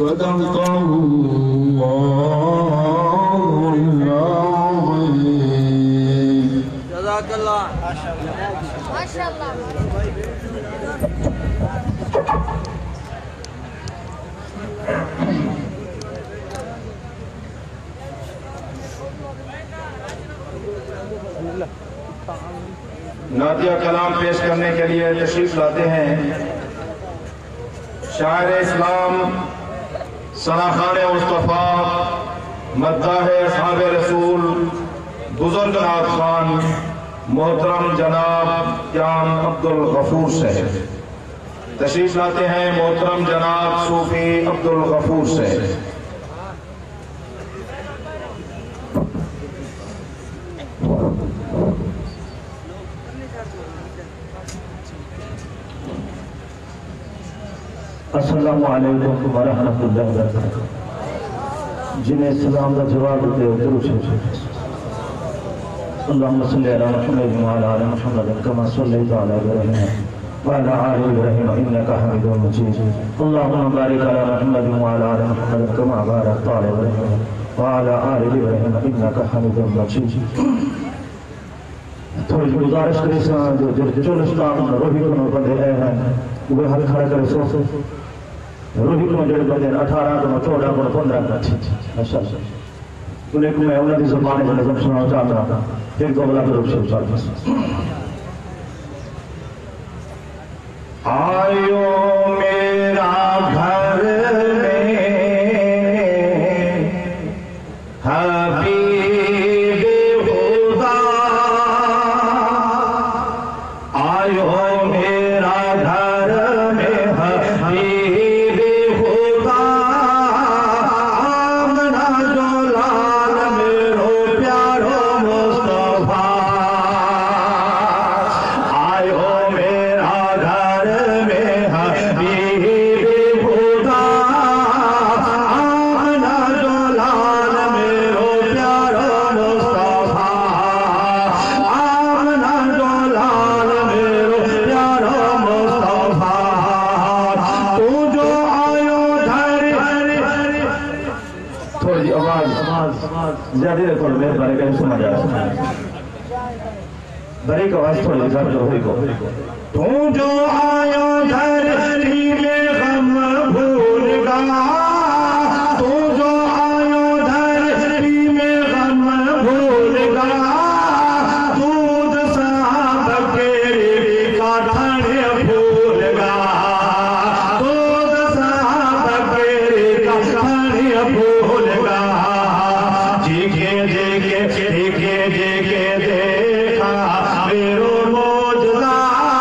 صدق الله العظيم. جزاك الله. ما شاء الله. نعتیہ کلام پیش کرنے کے لیے تشریف لاتے ہیں شاعر اسلام ثناخان مصطفیٰ مداح اصحاب رسول بزرگ نعت خان محترم جناب جان عبدالغفور صاحب تشریف لاتے ہیں محترم جناب صوفی عبدالغفور صاحب. السلام علیکم ورحمۃ اللہ وبرکاتہ. جنہیں سلام کا جواب دیتے ہو درود شریف. اللهم صل على محمد وعلى آل محمد كما صليت على إبراهيم وعلى آل إبراهيم إنك حميد مجيد. اللهم بارك على محمد وعلى آل محمد كما باركت على إبراهيم وعلى آل إبراهيم إنك حميد مجيد. تھوڑی گزارش کرے جو چولستان روحی کو بندے ہیں وہ ہر کھڑا کرے سو روحی کو جڑے بندے 18 کو 14 کو 15 کا ماشاءاللہ انہیں کو میں انہاں دی زبان میں نظم سنانا چاہتا ہوں. ایک دو بلا درود شریف پڑھ. آیو میرا گھر میں حبیب خدا آیو میرا گھر میں حبیب خدا آمنہ جو لال میرو پیارو مصطفیٰ آیو میرا گھر میں حبیب خدا آمنہ جو لال میرو پیارو مصطفیٰ آمنہ جو لال میرو پیارو مصطفیٰ تو جو آیو دھر. تھوڑی آواز زیادہ رکھو میرے بارے کا سمجھ آیا بڑی کو آواز تھوڑی زیادہ ہوئی کو. تو جو آیو دھرتی میں غم بھول گا تو جو آیو دھرتی میں غم بھول گا دودھ صاحب کیری کا تھن بھول گا دودھ صاحب کیری کا تھن بھول گا. جیگے جیگے جیگے جیگے دیکھا میرو موجزہ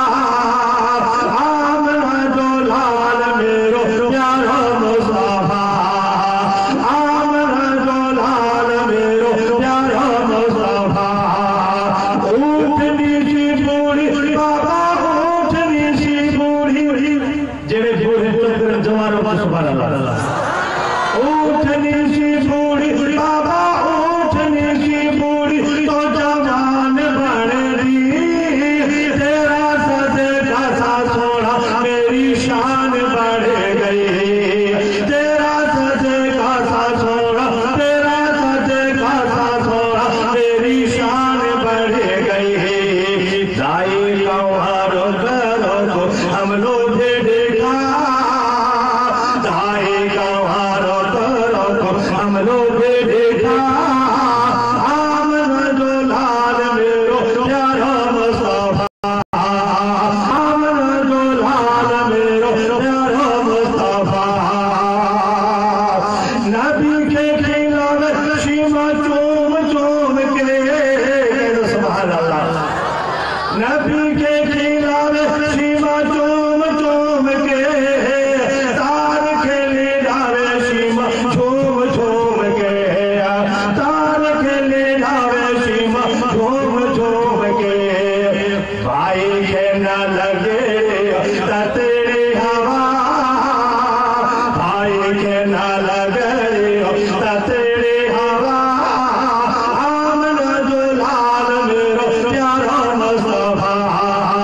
آمنہ جو لال میرو پیارو مصطفیٰ آمنہ جو لال میرو پیارو مصطفیٰ. اونٹنی سی بوڑھی بابا اونٹنی سی بوڑھی جڑے بوڑھے پتر جوان بس بنا لا اونٹنی سی بوڑھی بابا اونٹنی سی بوڑھی تو جوان بن دی تیرا صدقہ سا سونا میری شان بڑھ گئی تیرا صدقہ سا سونا تیرا صدقہ سا سونا میری شان بڑھ گئی. دائی گوہرو کرو کو ہم لوگ دیکھا دائی گوہرو کرو کو ہم لوگ دیکھا آمنہ جو لال میرو پیارو مصطفیٰ آمنہ جو لال میرو پیارو مصطفیٰ. نبی کے کھیلوں شیما چوم چوم کے سبحان اللہ نبی کے کھیلوں شیما چوم چوم کے تار کھیلی ڈالے شیما چوم چوم کے تار کھیلی ڈالے شیما چوم چوم کے. بھائی کے نہ لگے تیری ہوا بھائی کے نہ لگے تیری ہوا آمنہ جو لال میرو پیارو مصطفیٰ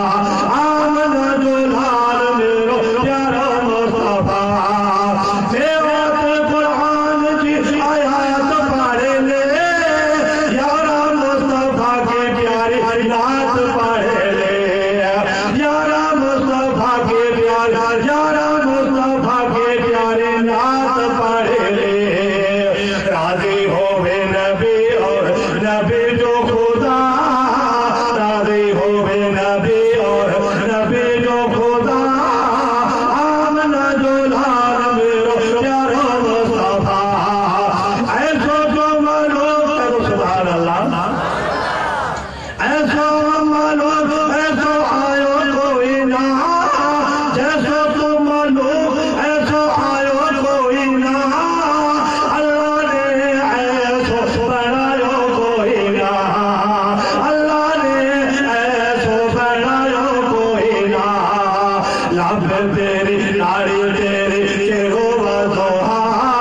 मालूम ऐसो आयो कोई ना, जैसो तू मालूम ऐसो आयो कोई ना, अल्लाह ने ऐसो बनायो कोई ना, अल्लाह ने ऐसो बनायो कोई ना। लब तेरी नाड़ी तेरी चेहरो बसोहा,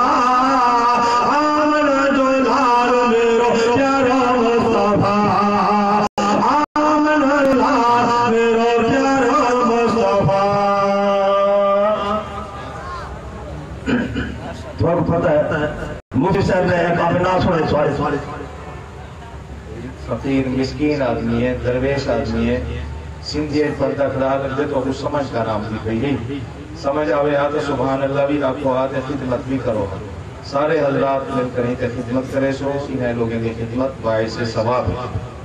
आमन जो लाल मेरो प्यारा मुस्तफा, आमन लाल मेरो प्यारा मुस्तफा। तुम्हें पता है मुफ्ती साहब ने काफी ना सुने सवाल फकीर मिस्कीन आदमी है, दरवेश आदमी है, सिंधियत पर्दा खड़ा कर दे तो कुछ समझ का नाम भी कही समझ आवे आ तो सुभान अल्लाह भी रखो आते खिदमत भी करो। सारे हजरात मिलकर ही खिदमत करे सो इन्हें लोगों की खिदमत बाइस से सवाब है।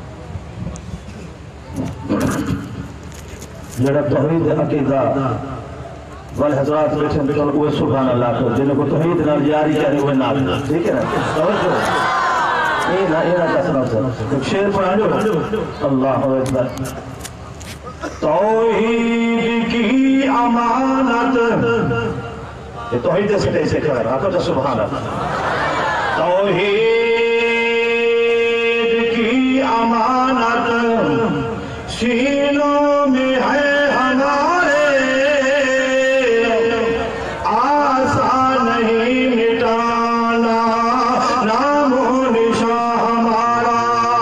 जड़ा तौहीद अकीदा वाले हजरात बैठे तो वो सुभान अल्लाह को जिनको तौहीद नाल यारी करे वो ना, ठीक है ना? तवज्जो ये ना कसना से कुछ शेर पढ़ो। अल्लाहु अकबर। तौहीद की अमानत, ये तौहीद से खड़ा आपको तो सुभान अल्लाह। तौहीद की अमानत सीनों में है हमारे, आसान नहीं मिटाना नामो निशान हमारा।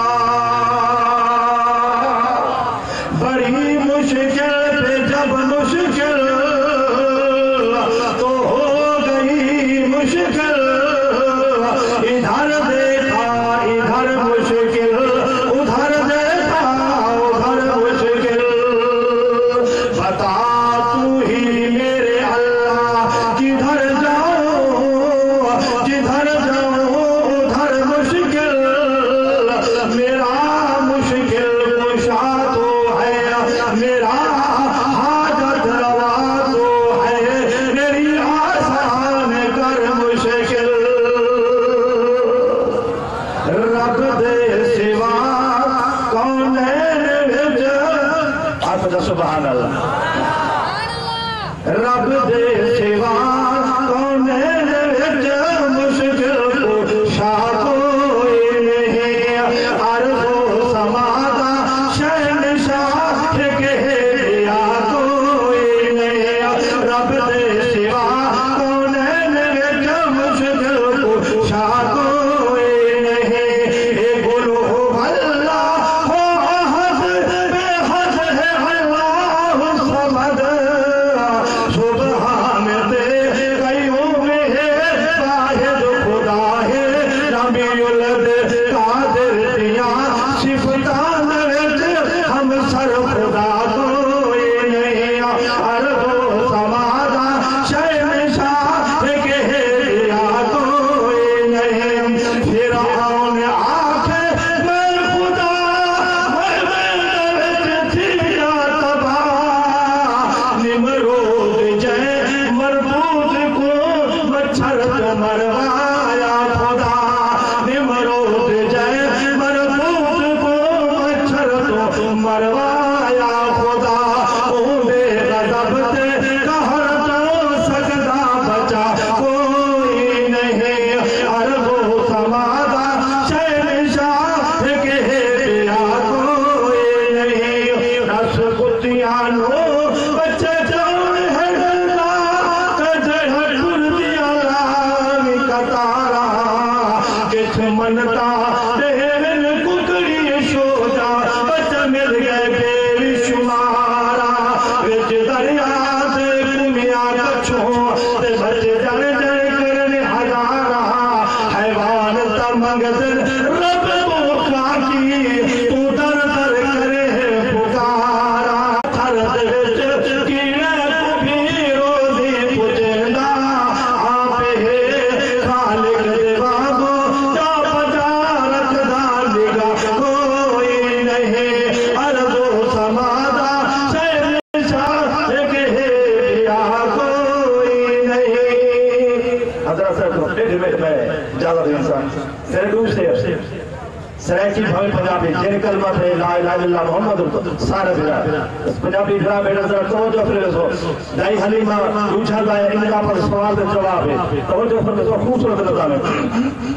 बड़ी मुश्किल पे जब मुश्किल तो हो गई मुश्किल, इधर देखा इधर मुश्किल, उधर देखा उधर मुश्किल। बता तू ही मेरे अल्लाह जिधर जाओ उधर मुश्किल, मेरा मुश्किल कुशा तो है, मेरा हाजत रवा तो है, मेरी आसान कर मुश्किल। रब दे सिवा कौन है विच, आप तो सुभान अल्लाह। रब दे सिवा कौन है विच, मुश्किल कुशा कोई नहीं, अर्ज़ो समादा शहंशाह के दिया कोई नहीं। रब दे सिवा कौन है विच, मुश्किल कुशा कोई नहीं। ए बोलो अल्लाह हो अहद बेहद है अल्लाह समद, सुबहान दे कईयों में है वाहिद खुदा है, रबीउल कादिर दिया सिफतान विच हम सर खुदा कोई नहीं। अरबो समादा शहंशाह के दिया कोई नहीं। फिरौन आखे मैं खुदा मैं थिया तबाह, निमरूद जय मरबूद को मच्छर तो मरवाया खुदा, निमरूद जय मरबूद को मच्छर तो मरवाया खुदा। ओले गज़ब ते कहर तो सकदा बचा कोई नहीं। अरबो समादा शहंशाह के दिया कोई नहीं। रस कुतियां नो बच्चे जान है डरना, कजह दुर्दिया लामी कतारा, किस मनता देहन कुकड़ी शोजा, बच्चे मिल गए बेशुमारा। विच दरिया से कुमिया कछों ते बच्चे जन जन करने हजारा, हैवान तमंग दिल रब बोखा की तू दर दर करे पुकारा। थर दे विच कीड़े को भी रोज़ी पुजेंदा, आपे खालिक दे वांगू जा बजा रखदा निगाह कोई नहीं। अर्ज़ो समादा शहंशाह के दिया कोई नहीं। हज़रत साहब को डेढ़ मिनट में ज़्यादा इंसान तेरे डूब से سرائکی بھائی پنجابی جن کلمہ پہ لا الہ الا اللہ محمد سارا بلا پنجابی بھرا بیٹا ذرا توجہ فرمائو دائی حلیمہ پوچھا گیا ان کا پر سوال کا جواب ہے توجہ فرمائو خوبصورت نظام ہے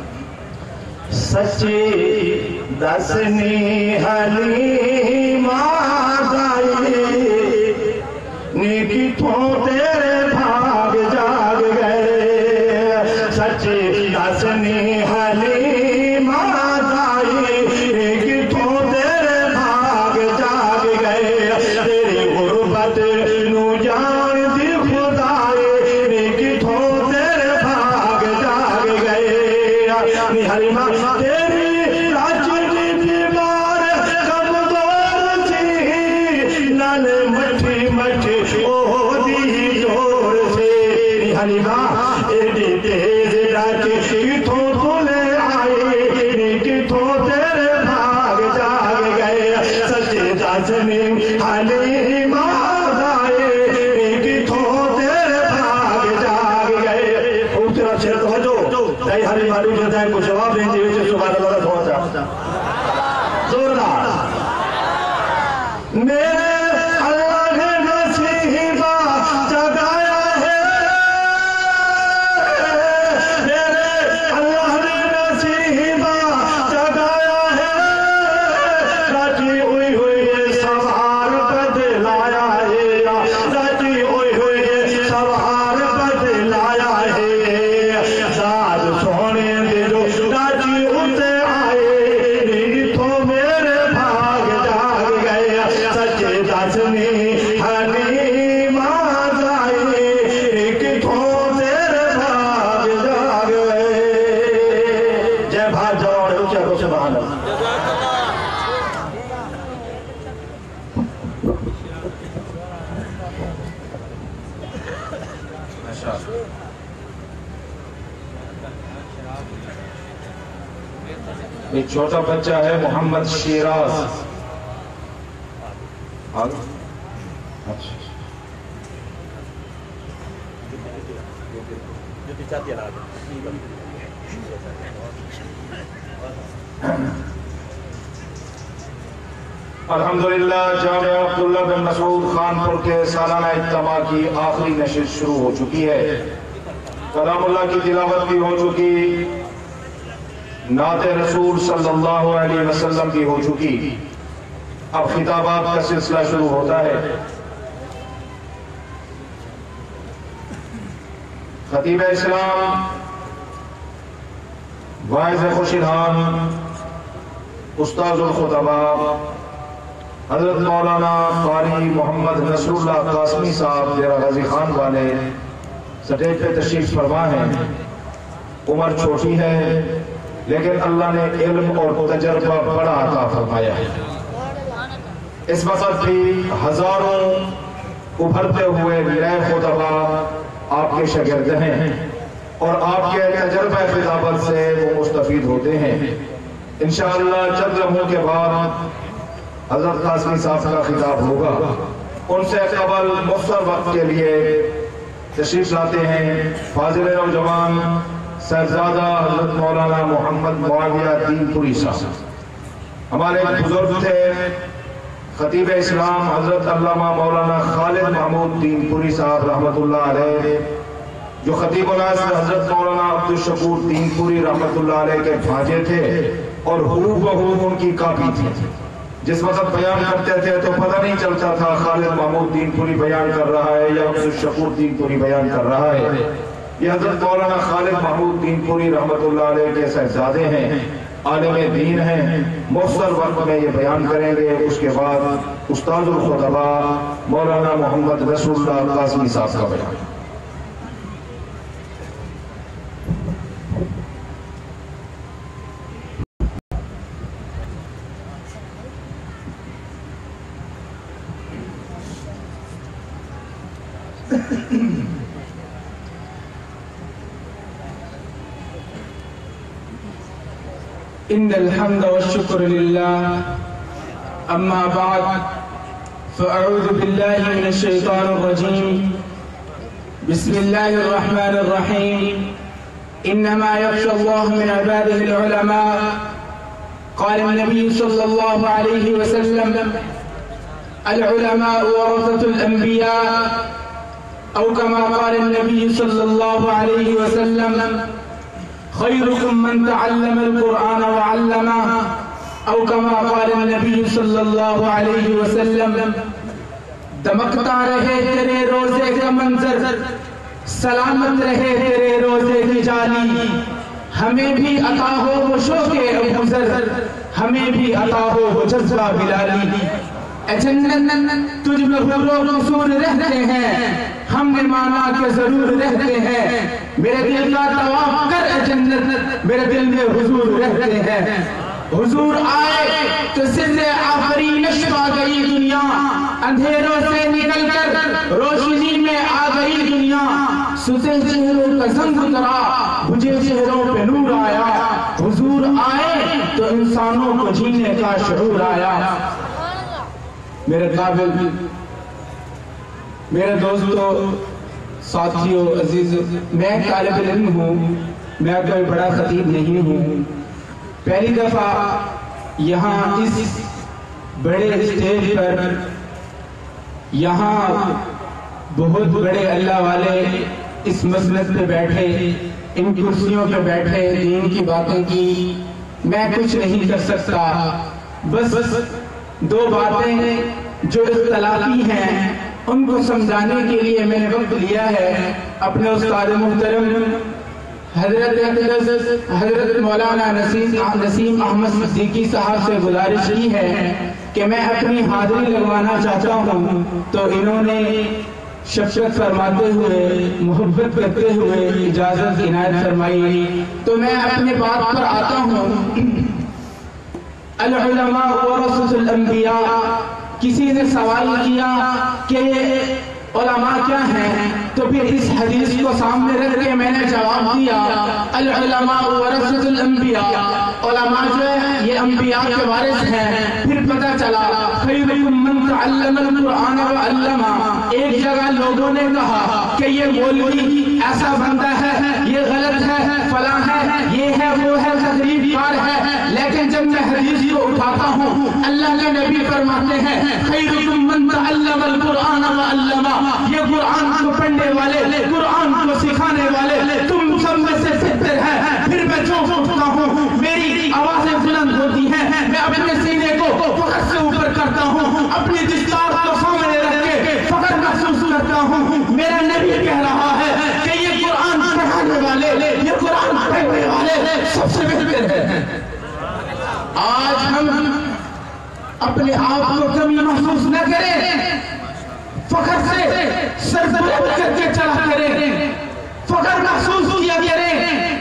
سچی دسنی حلیمہ دائی نیکی تو تیرے بھاگ جاگ گئے سچی دسنی حلیمہ دائی نیکی تو تیرے بھاگ جاگ گئے تیری غربت نو جان دی خدائی نیکی تو تیرے بھاگ جاگ گئے نی حلیمہ تیری راجنی بیمار کمزور تھی نال مٹھی مٹھی حلیمہ ایڈی تیز ڈاکی کتوں تو لے آئی کتوں تیرے بھاگ جاگ گئے سچے دسنی حلیمہ دائی کتوں تیرے بھاگ جاگ گئے خوبصورت شعر توجہ دائی حلیمہ رو جائے کو جواب دیں دیوچے سبحان اللہ پہنچا زوردار میرے ایک چھوٹا بچہ ہے محمد شیراز الحمدللہ جامعہ عبداللہ بن مسعود خانپور کے سالانہ اجتماع کی آخری نشست شروع ہو چکی ہے کلام اللہ کی تلاوت بھی ہو چکی نعت رسول صلی اللہ علیہ وسلم بھی ہو چکی اب خطابات کا سلسلہ شروع ہوتا ہے خطیب اسلام واعظ خوشیدان استاذ الخطباء حضرت مولانا قاری محمد نصر اللہ قاسمی صاحب ڈیرہ غازی خان والے سٹیج پہ تشریف فرما ہیں عمر چھوٹی ہے لیکن اللہ نے علم اور تجربہ بڑا عطا فرمایا ہے اس وقت بھی ہزاروں ابھرتے ہوئے نئے خطباء آپ کے شاگرد ہیں اور آپ کے تجربہ خطابت سے وہ مستفید ہوتے ہیں انشاءاللہ چند لمحوں کے بعد حضرت قاسمی صاحب کا خطاب ہوگا ان سے قبل مختصر وقت کے لیے تشریف لاتے ہیں فاضل نوجوان صاحبزادہ حضرت مولانا محمد معاویہ دین پوری صاحب ہمارے بزرگ تھے خطیب اسلام حضرت علامہ مولانا خالد محمود دین پوری صاحب رحمت اللہ علیہ جو خطیب العصر حضرت مولانا عبدالشکور دین پوری رحمت اللہ علیہ کے بھانجے تھے اور ہو بہو ان کی کاپی تھی جس وقت بیان کرتے تھے تو پتہ نہیں چلتا تھا خالد محمود دین پوری بیان کر رہا ہے یا عبدالشکور دین پوری بیان کر رہا ہے یہ حضرت مولانا خالد محمود دین پوری رحمت اللہ علیہ کے صاحبزادے ہیں عالم دین ہیں مختصر وقت میں یہ بیان کریں گے اس کے بعد استاذ الخطباء مولانا محمد رسول اللہ قاسمی صاحب کا بیان إن الحمد والشكر لله أما بعد فأعوذ بالله من الشيطان الرجيم بسم الله الرحمن الرحيم إنما يخشى الله من عباده العلماء قال النبي صلى الله عليه وسلم العلماء ورثة الأنبياء أو كما قال النبي صلى الله عليه وسلم خيركم من تعلم القرآن وعلمه أو كما قال النبي صلى الله عليه وسلم دمکتا رہے تیرے روزے کا منظر، سلامت رہے تیرے روزے کی جالی، ہمیں بھی عطا ہو وہ شوق ابو ذر، ہمیں بھی عطا ہو وہ جذبہ بلالی۔ اے جنت تجھ میں حور و قصور رہتے ہیں، ہم نے مانا کہ ضرور رہتے ہیں، میرے دل کا طواف کر اے جنت، میرے دل میں حضور رہتے ہیں۔ حضور آئے تو سر آفرینش آ گئی دنیا، اندھیروں سے نکل کر روشنی میں آ گئی دنیا، سوتے چہروں کا زنگ اترا، بجھے چہروں پہ نور آیا۔ حضور آئے تو انسانوں کو جینے کا شعور آیا۔ میرے قابل، میرے دوستو، ساتھیو، عزیز، میں طالب علم ہوں، میں کوئی بڑا خطیب نہیں ہوں۔ پہلی دفعہ یہاں اس بڑے اسٹیج پر، یہاں بہت بڑے اللہ والے اس مسجد پہ بیٹھے، ان کرسیوں پہ بیٹھے، دین کی باتیں کی، میں کچھ نہیں کر سکتا، بس دو باتیں جو اختلافی ہیں ان کو سمجھانے کے لیے میں نے وقت لیا ہے۔ اپنے استاد محترم حضرت مولانا نسیم احمد صدیقی صاحب سے گزارش کی ہے کہ میں اپنی حاضری لگوانا چاہتا ہوں، تو انہوں نے شفقت فرماتے ہوئے، محبت کرتے ہوئے اجازت عنایت فرمائی، تو میں اپنے بات پر آتا ہوں۔ العلماء ورثۃ الانبیاء، کسی نے سوال کیا کہ علماء کیا ہیں، تو پھر اس حدیث کو سامنے رکھ کے میں نے جواب دیا العلماء ورثۃ الانبیاء، علماء جو ہے یہ انبیاء کے وارث ہیں۔ پھر پتہ چلا خیرکم من تعلم القرآن وعلمہ، ایک جگہ لوگوں نے کہا کہ یہ مولوی ایسا بندہ ہے، یہ غلط ہے، فلاں ہے، یہ ہے، وہ ہے، تقریب کار ہے، لیکن جب میں حدیث کو اٹھاتا ہوں اللہ کے نبی فرماتے ہیں خیرکم من تعلم القرآن وعلمہ، یہ قرآن کو پڑھنے والے، قرآن کو سکھانے والے تم سب میں سے بہتر ہے۔ پھر میں جو اٹھتا ہوں میری آوازیں بلند ہوتی ہیں، میں اپنے سینے کو فخر سے اوپر کرتا ہوں، اپنی دستار کو سامنے رکھ کے فخر محسوس کرتا ہوں۔ میرا نبی کہہ رہا ہے کہ یہ قرآن پڑھانے والے، یہ قرآن پڑھنے والے سب سے بہتر ہے۔ آج ہم اپنے آپ کو کمی محسوس نہ کریں، فخر سے سر بلند کر کے چلا کریں، فخر محسوس کیا کریں۔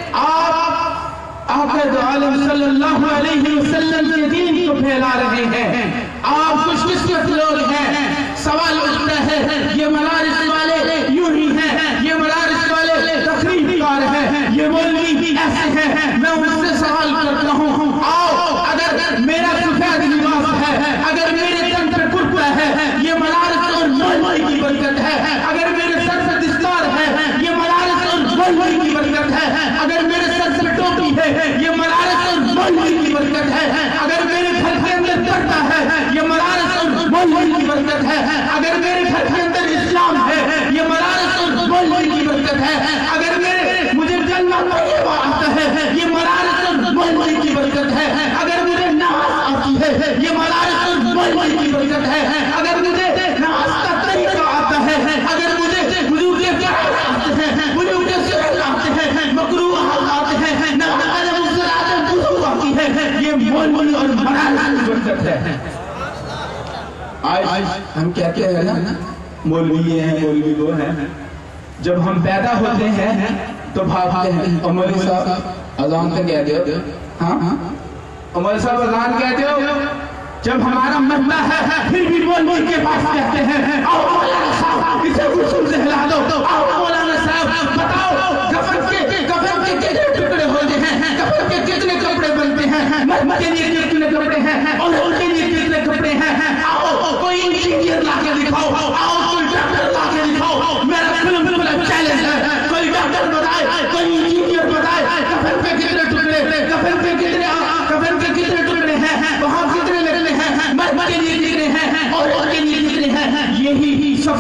آپ آقا دو عالم صلی اللہ علیہ وسلم کے دین کو پھیلا رہے ہیں، آپ خوش قسمت لوگ ہیں۔ سوال اٹھتا ہے یہ مدارس والے یوں ہی ہیں، یہ مدارس والے تقریب کار ہیں، یہ مولوی ایسے ہیں۔ میں ان سے سوال کرتا ہوں، آؤ اگر میرا سفید لباس ہے، اگر میرے تن پہ کرتا ہے، یہ مدارس اور مولوی کی برکت ہے۔ اگر میرے سر سے دستار ہے، یہ مدارس اور مولوی کی برکت ہے۔ اگر میرے سر سے ٹوپی ہے، یہ مدارس اور مولوی کی برکت ہے۔ اگر میرے گھر کے اندر پردہ ہے، یہ مدارس اور مولوی کی برکت ہے۔ اگر میرے گھر کے اندر اسلام ہے، یہ مدارس اور مولوی کی برکت ہے۔ اگر مجھے جنت طیبہ آتا ہے، یہ مدارس اور مولوی کی برکت ہے۔ اگر مجھے نماز آتی ہے، یہ مدارس اور مولوی کی برکت ہے۔ اگر مجھے نماز کا طریقہ آتا ہے، اگر مجھے وضو کے فرائض آتے ہیں، وضو کے سنن آتے ہیں، مکروہات آتے ہیں، نماز مصلات وضو آتی ہے، یہ مولوی اور مدارس کی برکت ہے۔ آج ہم کہتے ہیں نا مولوی یہ ہیں، مولوی وہ ہیں، جب ہم پیدا ہوتے ہیں تو بھاگتے ہیں، اور مولوی صاحب اذان تو کہتے ہو، ہاں مولوی صاحب اذان کہتے ہو، جب ہمارا مرنا ہے پھر بھی مولوی کے پاس کہتے ہیں آؤ مولانا صاحب اسے غسل سے ہلا دو، آؤ مولانا صاحب بتاؤ کفن کے کتنے ٹکڑے ہوتے ہیں، کفن کے کتنے کپڑے بنتے ہیں، مرد کے لیے کتنے کپڑے ہیں، اور ان کے لیے کتنے کپڑے ہیں، آؤ کوئی انجینئر لا کے دکھاؤ، آؤ کوئی ڈاکٹر لا کے دکھاؤ، میرا بالکل چیلنج ہے، کوئی ڈاکٹر بتائے، کوئی انجینئر بتائے کفن کے کتنے ٹکڑے، کفن کے کتنے ٹکڑے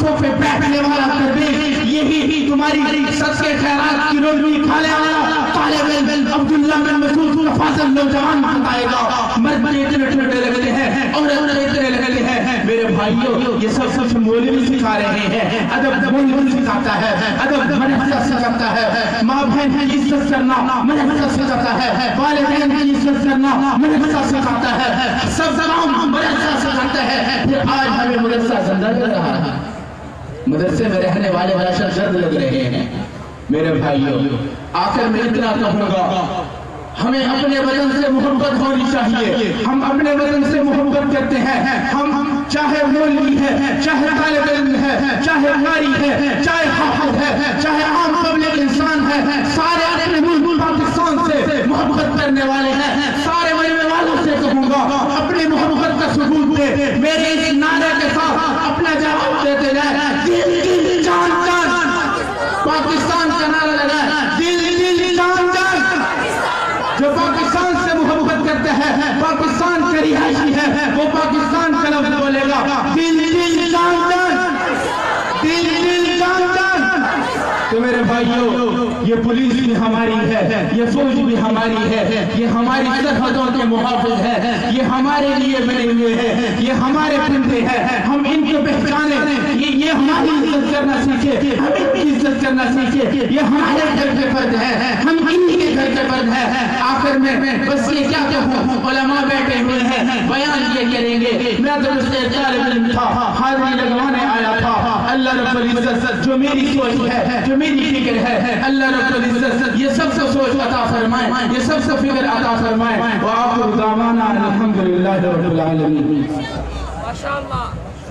عرصوں پہ بیٹھنے والا درویش یہی تمہاری صدقے خیرات کی روزی کھانے والا طالب علم عبداللہ بن مسعود کا فاضل نوجوان بتائے گا مرد اتنے ٹھنڈے لگتے ہیں اور اتنے لگتے ہیں میرے بھائیوں یہ سب کچھ مولوی سکھا رہے ہیں ادب مولوی سکھاتا ہے ادب مدرسہ سکھاتا ہے ماں بہن کی عزت کرنا مدرسہ سکھاتا ہے والدین کی عزت کرنا مدرسہ سکھاتا ہے سب تمام مدرسہ سکھاتا ہے پھر آج ہمیں مدرسہ زندہ لگ رہا ہے مدرسے میں رہنے والے دہشت گرد لگ رہے ہیں میرے بھائیوں آخر میں اتنا کہوں گا ہمیں اپنے وطن سے محبت ہونی چاہیے ہم اپنے وطن سے محبت کرتے ہیں ہم چاہے مولوی ہے چاہے طالب علم ہے چاہے قاری ہے چاہے حافظ ہے چاہے عام پبلک انسان ہے سارے اپنے ملک پاکستان سے محبت کرنے والے ہیں سارے ملنے والوں سے کہوں گا اپنی محبت کا ثبوت دے میرے اس نعرے کے ساتھ اپنا جواب دیتے جائے دل دل جان جان پاکستان کا نعرہ لگا دل دل جان جان جو پاکستان سے محبت کرتے ہیں پاکستان کا رہائشی ہے وہ پاکستان کا لفظ بولے گا دل دل جان جان دل دل جان جان تو میرے بھائیوں یہ پولیس بھی ہماری ہے یہ فوج بھی ہماری ہے یہ ہماری سرحدوں کے محافظ ہے یہ ہمارے لیے بنے ہوئے ہیں یہ ہمارے بندے ہیں ہم ان کو پہچانے یہ ہماری عزت کرنا سیکھے ہم ان کی عزت کرنا سیکھے یہ ہمارے گھر کے فرد ہیں ہم انہی کے گھر کے فرد ہیں آخر میں بس یہ کیا کہوں علماء بیٹھے ہوئے ہیں بیان یہ کریں گے میں تو اس سے طالب علم تھا حاضری لگوانے آیا تھا اللہ رب العزت جو میری سوچ ہے جو میری فکر ہے اللہ رب العزت یہ سب سے سوچ عطا فرمائے یہ سب سے فکر عطا فرمائے وآخر دعوانا الحمدللہ رب العالمین ماشاءاللہ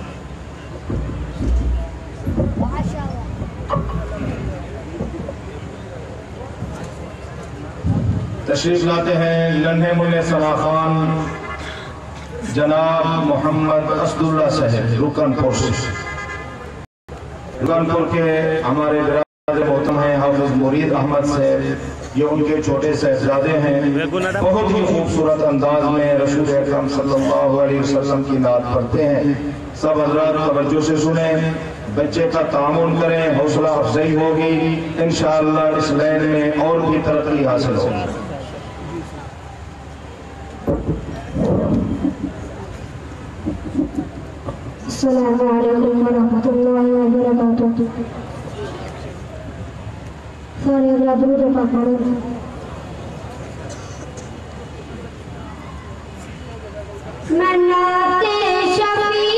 تشریف لاتے ہیں ننھے منع ثنا خان جناب محمد اسداللہ صاحب رکن پور سے رکن پور کے ہمارے برادر محترم ہیں حافظ مرید احمد صاحب یہ ان کے چھوٹے صاحبزادے ہیں بہت ہی خوبصورت انداز میں رسول اکرم صلی اللہ علیہ وسلم کی نعت پڑھتے ہیں سب حضرات توجہ سے سنیں بچے کا تعاون کریں حوصلہ افزائی ہوگی انشاءاللہ اس لائن میں اور بھی ترقی حاصل ہوگی السلام علیکم ورحمۃ اللہ وبرکاتہ سارے حضرات درود پاک پڑھو میں نعت شفیع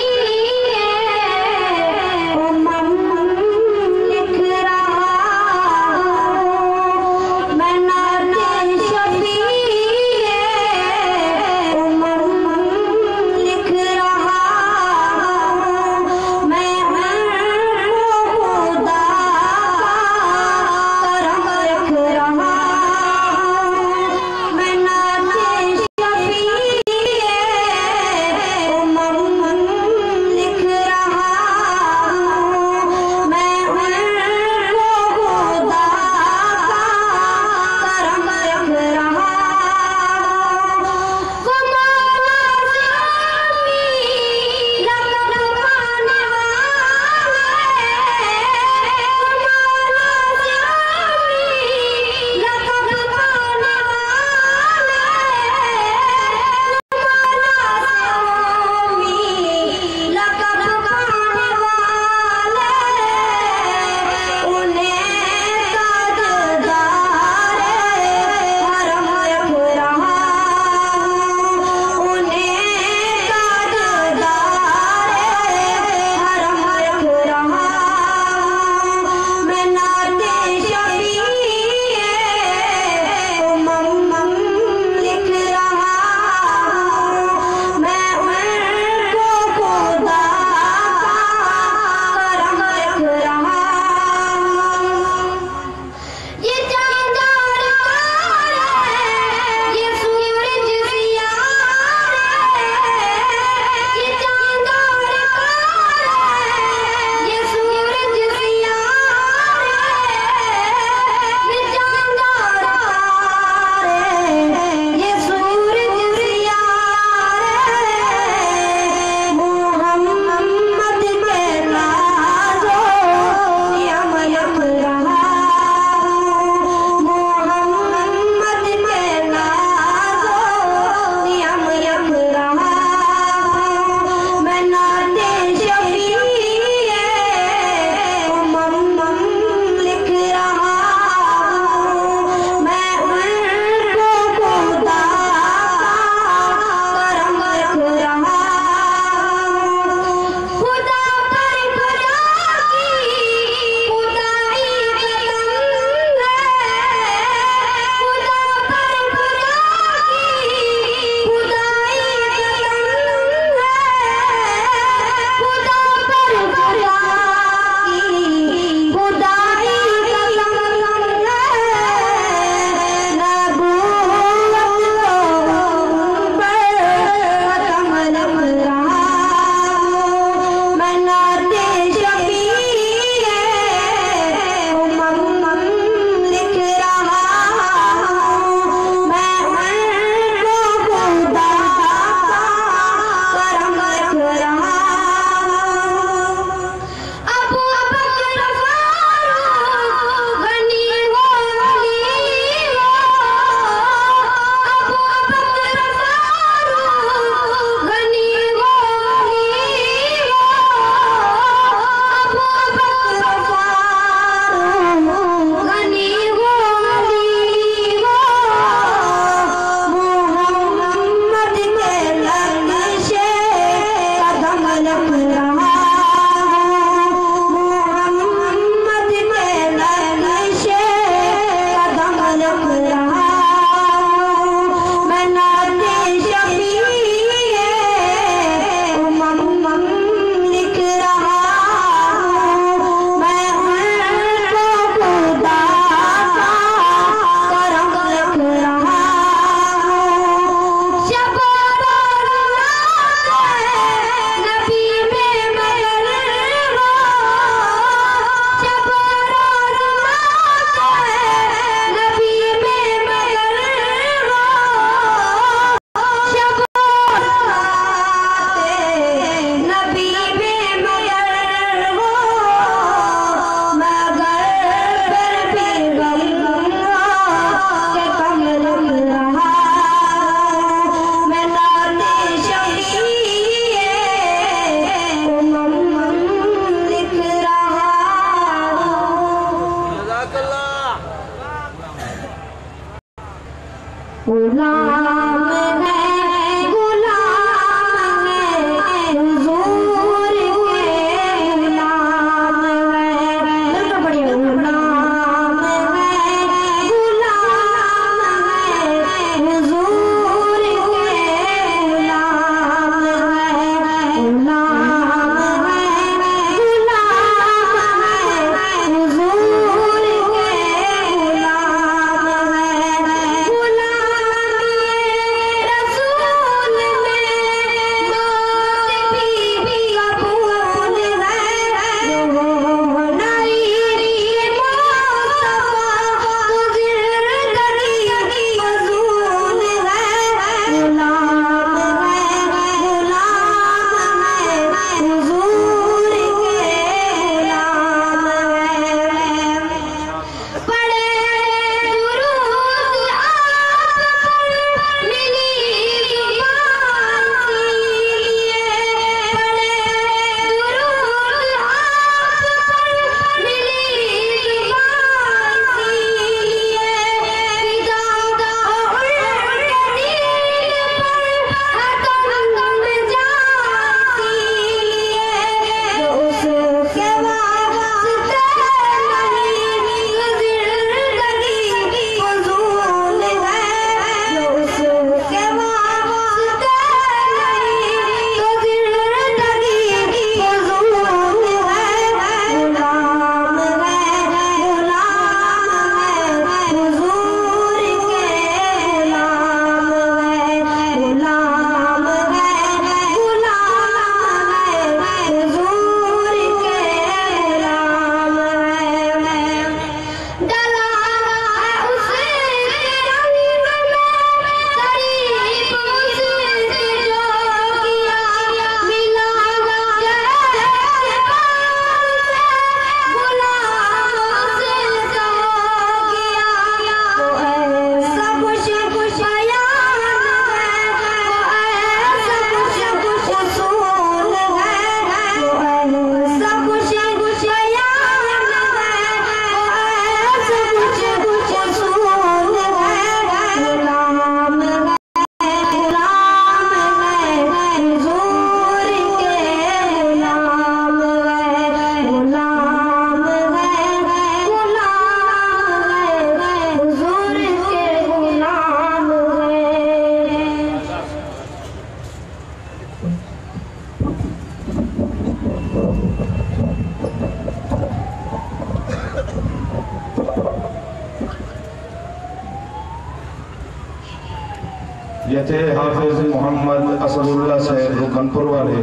یہ تھے حافظ محمد اسد اللہ صاحب رکنپور والے،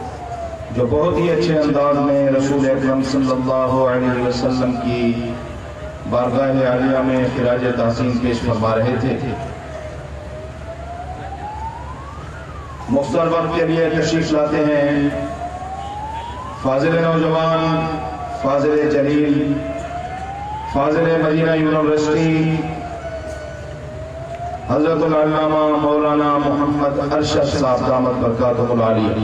جو بہت ہی اچھے انداز میں رسول اکرم صلی اللہ علیہ وسلم کی بارگاہ عالیہ میں خراج تحسین پیش فرما رہے تھے۔ مختصر وقت کے لیے تشریف لاتے ہیں فاضل نوجوان، فاضل جلیل، فاضل مدینہ یونیورسٹی، حضرت العلامہ مولانا محمد ارشد صاحب دامت برکاتہ العالیہ۔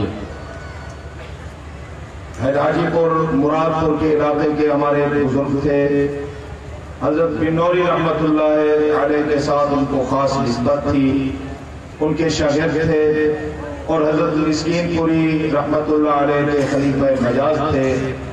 حاجی پور مراد پور کے علاقے کے ہمارے بزرگ تھے، حضرت بن نوری رحمت اللہ علیہ کے ساتھ ان کو خاص نسبت تھی، ان کے شاگرد تھے، اور حضرت مسکین پوری رحمت اللہ علیہ کے خلیفہ مجاز تھے.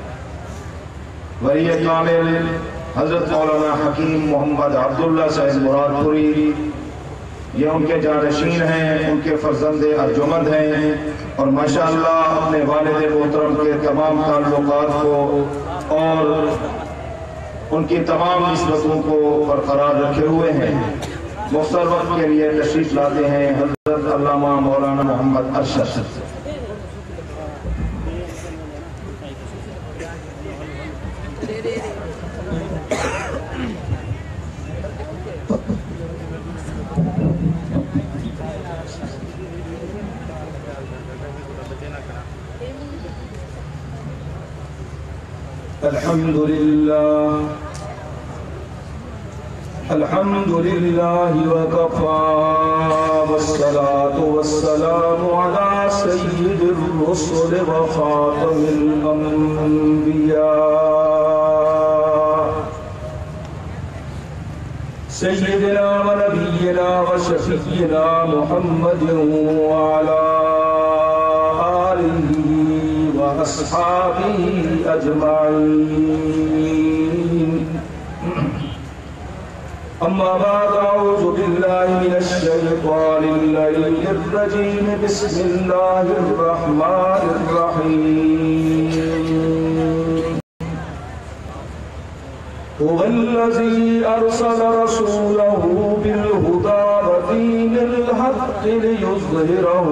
ولی کامل حضرت مولانا حکیم محمد عبداللہ صاحب مراد پوری یہ ان کے جانشین ہیں، ان کے فرزند ارجمند ہیں، اور ماشاءاللہ اپنے والد محترم کے تمام تعلقات کو اور ان کی تمام نسبتوں کو برقرار رکھے ہوئے ہیں. مختصر وقت کے لیے تشریف لاتے ہیں حضرت علامہ مولانا محمد ارشد. الحمد لله وكفى والصلاة والسلام على سيد الرسل وخاتم الأنبياء سيدنا ونبينا وشفينا محمد وعلى آله وأصحابه أجمعين. أما بعد، أعوذ بالله من الشيطان اللعين الرجيم. بسم الله الرحمن الرحيم. هو الذي أرسل رسوله بالهدى ودين الحق ليظهره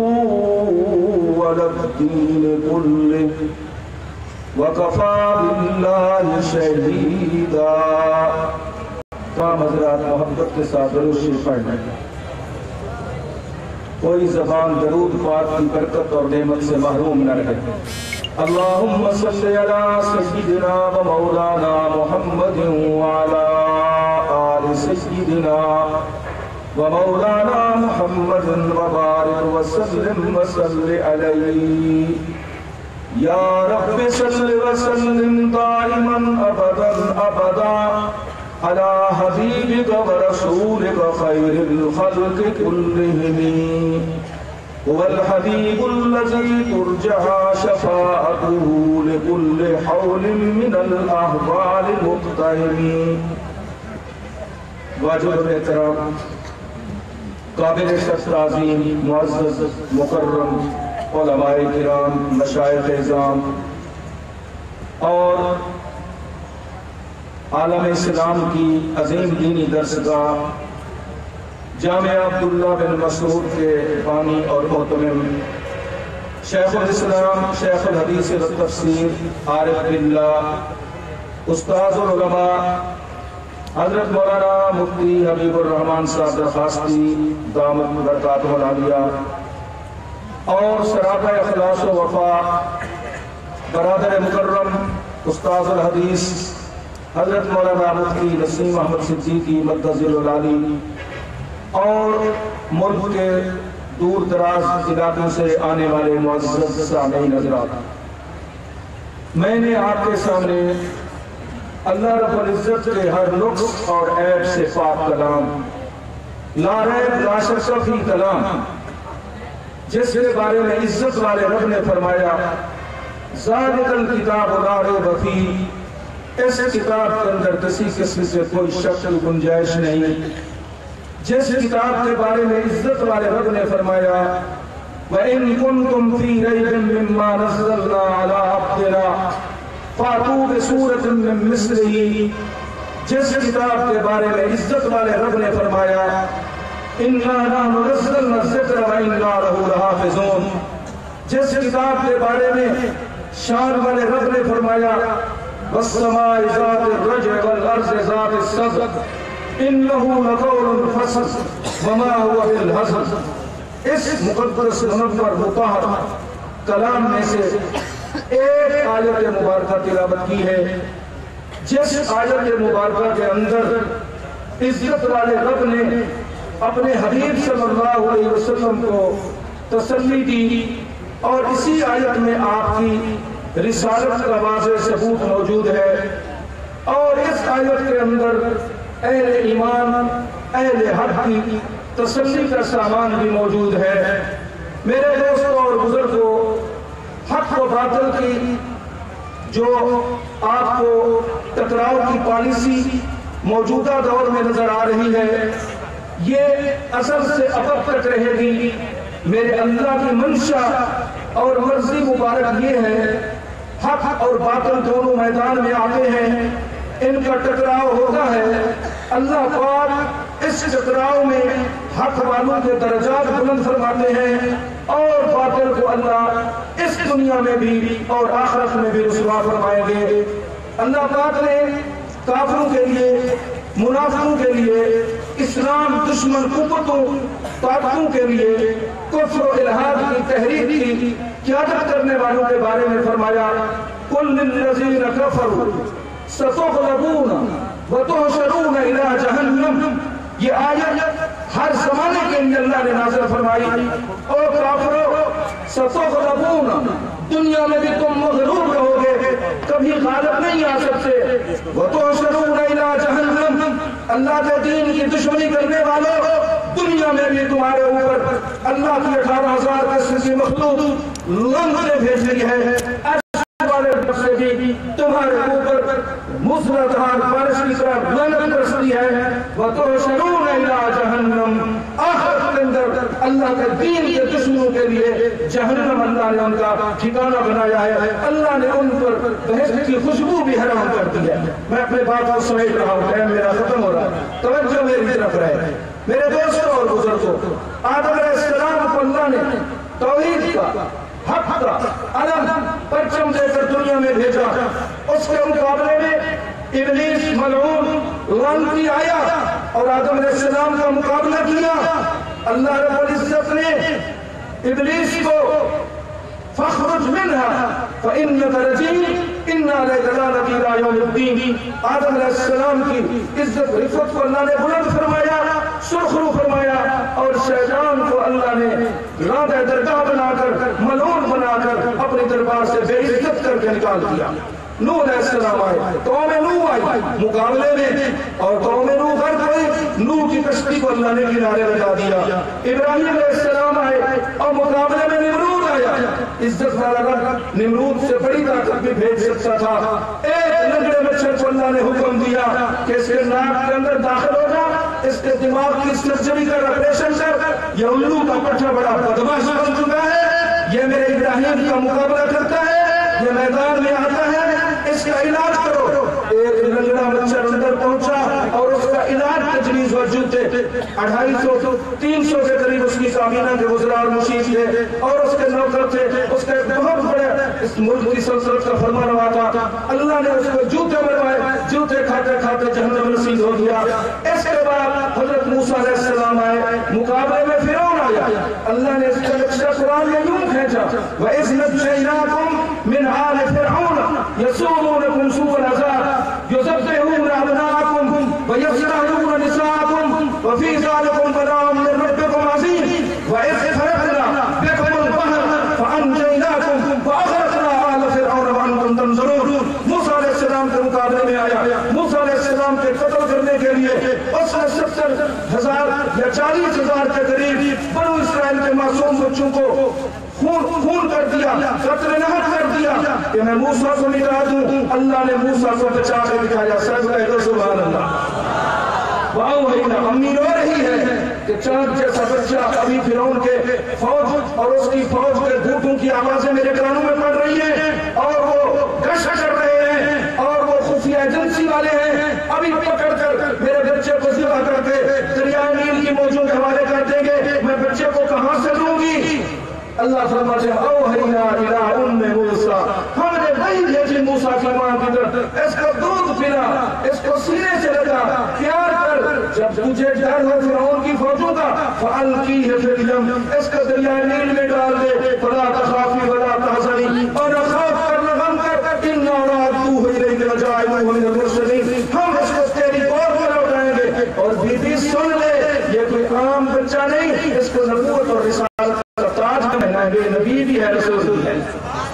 على الدين كله وكفى بالله شهيدا. تمام حضرات محبت کے ساتھ درود شریف پڑھنا. کوئی زبان درود پاک کی برکت اور نعمت سے محروم نہ رہے. اللہم صلی علی سیدنا و مولانا محمد وعلی آل سیدنا و مولانا محمد وبارک وسلم وصل علیہ. یا رب صل وسلم دائما ابدا ابدا على حبيبك ورسولك خير الخلق كلهم. هو الحبيب الذي ترجى شفاعته لكل حول من الأهوال مقتحم. واجب الاحترام قابل تعظیم معزز مکرم علماء کرام، مشائخ اعظام اور عالم اسلام کی عظیم دینی درسگاہ جامعہ عبداللہ بن مسعود کے بانی اور محتمم شیخ الاسلام، شیخ الحدیث والتفسیر، عارف باللہ، استاذ العلماء حضرت مولانا مفتی حبیب الرحمان صاحب درخواستی دامت برکاتہ العالیہ، اور سراپا اخلاص و وفا برادر مکرم استاذ الحدیث حضرت مولانا مفتی نسیم احمد صدیقی مقدس العالی، اور ملک کے دور دراز علاقوں سے آنے والے معزز سامعین حضرات، میں نے آپ کے سامنے اللہ رب العزت کے ہر نقص اور عیب سے پاک کلام، لا ریب لا شک فی کلام، جس کے بارے میں عزت والے رب نے فرمایا ذالک الکتاب لا ریب فیہ، اس کتاب کے اندر کسی قسم سے کوئی شک کی گنجائش نہیں. جس کتاب کے بارے میں عزت والے رب نے فرمایا وَإِن كُنتُمْ فِي رَيْبٍ مِّمَّا نَزَّلْنَا عَلَىٰ عَبْدِنَا فَأْتُوا بِسُورَةٍ مِّن مِّثْلِهِ، جس کتاب کے بارے میں عزت والے رب نے فرمایا إِنَّا نَحْنُ نَزَّلْنَا الذِّكْرَ وَإِنَّا لَهُ لَحَافِظُونَ، جس کتاب کے بارے میں شان والے رب نے فرمایا وَالسَّمَاءِ ذَاتِ الرَّجْعِ وَالْأَرْضِ ذَاتِ الصَّدْعِ إِنَّهُ لَقَوْلٌ فَصْلٌ وَمَا هُوَ بِالْهَزْلِ. اس مقدس منور مطہر کلام میں سے ایک آیت مبارکہ تلاوت کی ہے، جس آیت مبارکہ کے اندر عزت والے رب نے اپنے حبیب صلی اللہ علیہ وسلم کو تسلی دی، اور اسی آیت میں آپ کی رسالت کا واضح ثبوت موجود ہے. اور اس آیت کے اندر اہل ایمان، اہل حق کی تسلی کا سامان بھی موجود ہے. میرے دوستوں اور بزرگوں، حق و باطل کی جو آپ کو ٹکراؤ کی پالیسی موجودہ دور میں نظر آ رہی ہے، یہ اصل سے اب تک رہے گی۔ میرے اللہ کی منشا اور مرضی مبارک یہ ہے، حق اور باطل دونوں میدان میں آتے ہیں، ان کا ٹکراؤ ہوتا ہے۔ اللہ پاک اس ٹکراؤ میں حق والوں کے درجات بلند فرماتے ہیں اور باطل کو اللہ اس دنیا میں بھی اور آخرت میں بھی رسوا فرمائیں گے۔ اللہ پاک نے کافروں کے لیے، منافقوں کے لیے، اسلام دشمن قوتوں طاقتوں کے لیے کفر و الحاد کی تحریک کی قیادت کرنے والوں کے بارے میں فرمایا، قُلْ لِلَّذِينَ كَفَرُوا سَتُغْلَبُونَ وَتُحْشَرُونَ إِلَىٰ جَهَنَّمَ۔ یہ آیت ہر زمانے کے لیے اللہ نے نازل فرمائی۔ او کافرو، سَتُغْلَبُونَ، دنیا میں بھی تم مغلوب رہو گے، کبھی غالب نہیں آ سکتے۔ وَتُحْشَرُونَ إِلَىٰ جَهَنَّمَ، اللہ کے دین کی دشمنی کرنے والوں، دنیا میں بھی تمہارے اوپر اللہ کی 18,000 قسم کی مخلوق لعنتیں بھیج رہی ہے، سے بھی تمہارے اوپر موسلادھار بارش کی طرح لعنت برستی ہے۔ وَتُحْشَرُونَ إِلَىٰ جَهَنَّمَ، آخرت کے اندر اللہ کے دین کے دشمنوں کے لیے جہنم اللہ نے ان کا ٹھکانہ بنایا ہے، اللہ نے ان پر بہشت کی خوشبو بھی حرام کر دی ہے۔ میں اپنے بات کو سمیٹ رہا ہوں، ٹائم میرا ختم ہو رہا ہے، توجہ میری طرف رہے۔ میرے دوستوں اور بزرگوں، آدم علیہ السلام کو اللہ نے توحید کا، حق کا علم پرچم دے کر دنیا میں بھیجا۔ اس کے مقابلے میں ابلیس ملعون لعنتی آیا اور آدم علیہ السلام کا مقابلہ کیا۔ اللہ رب العزت نے ابلیس کو فَاخْرُجْ مِنْهَا فَإِنَّكَ رَجِيمٌ إِنَّا عَلَيْكَ لَعْنَتِي إِلَىٰ يَوْمِ الدِّينِ۔ آدم علیہ السلام کی عزت رفعت کو اللہ نے بلند فرمایا، سرخرو فرمایا، اور شیطان کو اللہ نے رادہ درگاہ بنا کر، ملعون بنا کر اپنی دربار سے بے عزت کر کے نکال دیا۔ نوح علیہ السلام آئے، قوم نوح آئی مقابلے میں، اور قوم نوح غرق ہوئی، نوح کی کشتی کو اللہ نے کنارے لگا دیا۔ ابراہیم علیہ السلام آئے اور مقابلے میں نمرود آیا۔ عزت والا رب نمرود سے بڑی طاقت بھی بھیج سکتا تھا۔ ایک لنگڑے مچھر کو اللہ نے حکم دیا کہ اس کے ناک کے اندر داخل ہو جا، اس کے دماغ کی سرجری کر، آپریشن کر، یہ الو کا پٹھا بڑا بدماش بن چکا ہے، یہ میرے ابراہیم کا مقابلہ کرتا ہے، یہ میدان میں آتا ہے، اس کا علاج کرو۔ ایک لنگڑا مچھر اندر پہنچا اور اس کا علاج تجویز موجود تھے، 250-300 کے قریب اس کی کابینہ کے وزراء مشیر تھے اور اس کے نوکر تھے، اس کے بہت بڑے اس ملک کی سلطنت کا فرمانروا تھا۔ اللہ نے اس کو جوتے مرائے، جوتے کھاتے کھاتے جہنم رسید ہو گیا۔ اس کے بعد حضرت موسیٰ علیہ السلام آئے، مقابلے میں فرعون آیا۔ اللہ نے اس کا نقشہ قرآن میں یوں کھینچا، وَإِذْ نَجَّيْنَاكُمْ مِنْ آلِ فِرْعَوْنَ يَسُومُونَكُمْ سُوءَ الْعَذَابِ يُذَبِّحُونَ أَبْنَاءَكُمْ وَيَسْتَحْيُونَ نِسَاءَكُمْ وَفِي ذَلِكُمْ بَلَاءٌ مِّن رَّبِّكُمْ عَظِيمٌ وَإِذْ فَرَقْنَا بِكُمُ الْبَحْرَ فَأَنجَيْنَاكُمْ وَأَغْرَقْنَا آلَ فِرْعَوْنَ وَأَنتُمْ تَنظُرُونَ۔ موسیٰ علیہ السلام کے مقابلے میں آیا، موسیٰ علیہ السلام کے قتل کرنے کے لیے اس نے 70,000 یا 40,000 کے قریب بنو اسرائیل کے معصوم بچوں کو خون کر دیا، قتل نہت کر دیا کہ میں موسیٰ کو مٹا دوں۔ اللہ نے موسیٰ کو بچا کے دکھایا، سب کہہ دو سبحان اللہ۔ وَأَوْحَيْنَا، امی رو رہی ہے کہ چاند جیسا بچہ ابھی فرعون کے فوج اور اس کی فوج کے گھوٹوں کی آوازیں میرے کانوں میں پڑ رہی ہیں اور وہ گشت کر رہے ہیں اور وہ خفیہ ایجنسی والے ہیں، ابھی پکڑ کر میرے بچے کو ذبح کر کے دریائے نیل کی موجوں کے حوالے کر دیں گے، میں بچے کو کہاں سے دوں گی؟ اللہ فرماتے ہیں اوحینا الی ام موسیٰ، ہم نے وحی بھیجی موسیٰ کی ماں کی طرف، اس کو دودھ پلا، اس کو سینے سے لگا، پیار کر، جب تجھے ڈر ہو فرعون کی فوجوں کا فَأَلْقِيهِ فِي الْيَمِّ، اس کو دریائے نیل میں ڈال دے، فَلَا تَخَافِي وَلَا تَحْزَنِي، اور نہ خوف کر نہ غم کر، إِنَّا رَادُّوهُ إِلَيْكَ وَجَاعِلُوهُ مِنَ الْمُرْسَلِينَ، ہم اس کو تیری گود میں لوٹائیں گے۔ اور بی بی سن لے، یہ کوئی عام بچہ نہیں، اس کو نبوت اور رسالت کا تاج پہنا ہے، نبی بھی ہے، رسول بھی ہے۔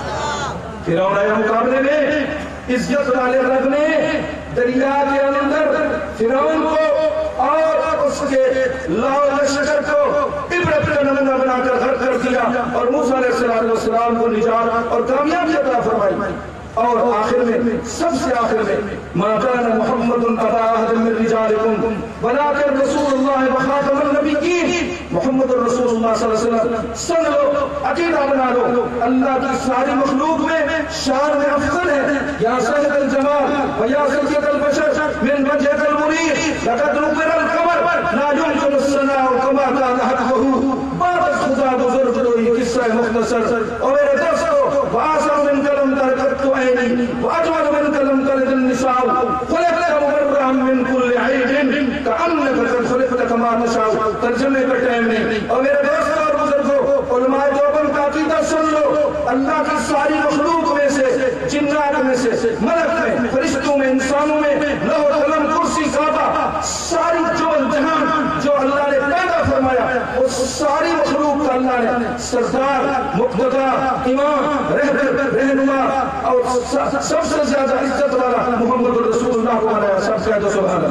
فرعون آیا مقابلے میں، عزت والے رب نے دریا کے اندر فرعون کو اور اس کے لاؤ لشکر کو عبرت کا نمونہ بنا کر غرق غرق کر دیا اور موسیٰ علیہ السلام کو نجات اور کامیابی عطا فرمائی. اور آخر میں سب سے آخر میں ما كان محمد ابا احد من رجالكم ولكن رسول الله وخاتم النبيين. محمد رسول اللہ صلی اللہ علیہ وسلم سن لو، عقیدہ بنا لو، اللہ کی ساری مخلوق میں شان میں افضل ہے. یا سید الجمال و یا سید البشر من وجهك المنیر لقد نقر القمر لا يمكن الثناء كما كان حقه. بات خدا بزرگ کوئی قصہ مختصر. اور میرے دوستو وآسر من کلم ترکت عینی واجمل من کلم تلد النساء خلقت مبرئا من كل عیب کأنک قد خلقت کما تشاء. ترجمے کا ٹائم نہیں. اور میرے دوستو اور بزرگو علماء دیوبند کا عقیدہ سن لو. اللہ کی ساری مخلوق میں سے، جنات میں سے، ملک میں، فرشتوں میں، انسانوں میں، لوح قلم کرسی کعبہ، ساری جو جہان جو اللہ نے پیدا فرمایا اس ساری مخلوق کا اللہ نے سردار، مقتدا، امام، رہبر، رہنما اور سب سے زیادہ عزت والا محمد رسول اللہ کو بنایا. سب کہہ دو سبحان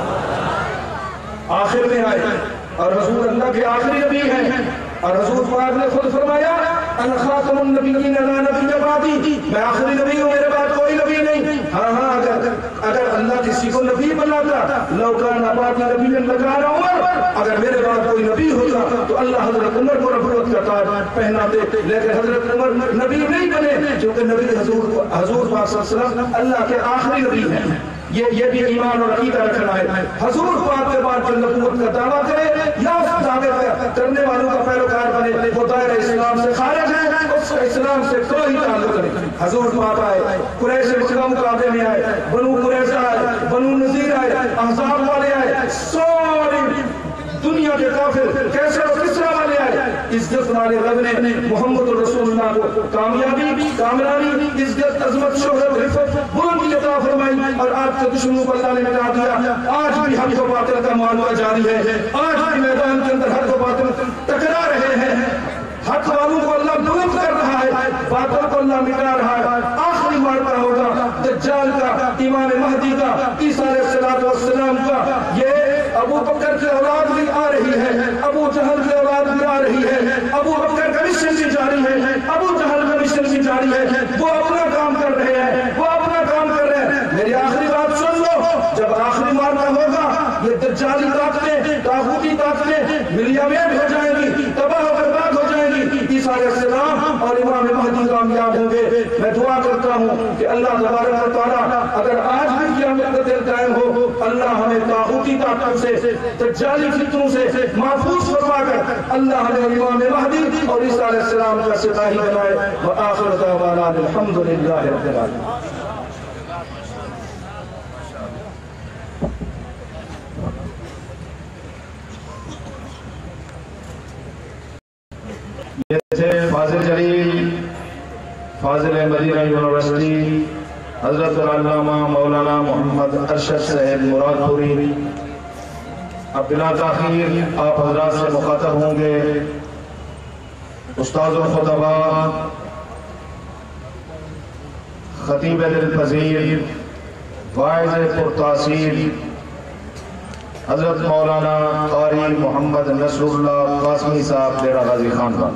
اللہ. آخر میں آئے اور حضور اللہ کے آخری نبی ہیں اور حضور پاک نے خود فرمایا انا خاتم النبیین لا نبی بعدی. میں آخری نبی ہوں، میرے بعد کوئی نبی نہیں. ہاں اگر اللہ کسی کو نبی بناتا لو کان بعدی نبی لکان عمر، اگر میرے بعد کوئی نبی ہوتا تو اللہ حضرت عمر کو نبوت کا تاج پہناتے. لیکن حضرت عمر نبی نہیں بنے کیونکہ نبی حضور پاک صلی اللہ علیہ وسلم اللہ کے آخری نبی ہیں. یہ بھی ایمان اور عقیدہ رکھنا ہے. حضور پاک کے بعد جو نبوت کا دعویٰ کرے یا اس دعوے کرنے والوں کا پیروکار بنے وہ دائرہ اسلام سے خارج ہے، اس کا اسلام سے کوئی تعلق نہیں. حضور پاک آئے، قریش مکہ مقابلے میں آئے، بنو قریظہ آئے، بنو نذیر آئے، احزاب والے آئے، ساری دنیا کے کافر کیسے اور کس طرح والے آئے. عزت والے رب نے محمد رسول اللہ کو کامیابی، کامرانی، عزت، عظمت، شہرت، رفت، بلندی عطا فرمائی اور آپ کے دشمنوں کو اللہ نے مٹا دیا. آج بھی حق و باطل کا معاملہ جاری ہے. آج بھی میدان کے اندر حق و باطل ٹکرا رہے ہیں. حق والوں کو اللہ بلند کر رہا ہے، باطل کو اللہ مٹا رہا ہے. آخری معرکہ ہوگا دجال کا، امام مہدی کا، عیسیٰ علیہ السلام کا. یہ ابو بکر کی اولاد بھی آ رہی ہے، ابو جہل کی اولاد بھی آ رہی ہے. ابو بکر کا مشن بھی جاری ہے، ابو جہل کا مشن بھی جاری ہے. وہ اپنا کام کر رہے ہیں، وہ اپنا کام کر رہے ہیں. میری آخری بات سن لو، جب آخری معرکہ ہوگا یہ دجالی طاقتیں، طاغوتی طاقتیں ملیامیٹ ہو جائیں گی، تباہ و برباد ہو جائیں گی. عیسیٰ علیہ السلام اور امام مہدی کامیاب ہوں گے. میں دعا کرتا ہوں کہ اللہ تبارک و تعالیٰ اگر آج بھی قیامت کا دن قائم ہو اللہ ہمیں طاغوتی طاقت سے، دجالی فتنوں سے محفوظ فرما کر اللہ ہمیں امام مہدی اور عیسیٰ علیہ السلام کا سپاہی بنائے. وآخر دعوانا الحمدللہ رب العالمین. یہ تھے فاضل جلیل، فاضل مدینہ یونیورسٹی حضرت علامہ مولانا محمد ارشد صاحب مراد پوری. اب بلا تاخیر آپ حضرات سے مخاطب ہوں گے استاد الخطباء، خطیب دل پذیر، واعظ پرتاثیر حضرت مولانا قاری محمد نصر اللہ قاسمی صاحب ڈیرہ غازی خان کا.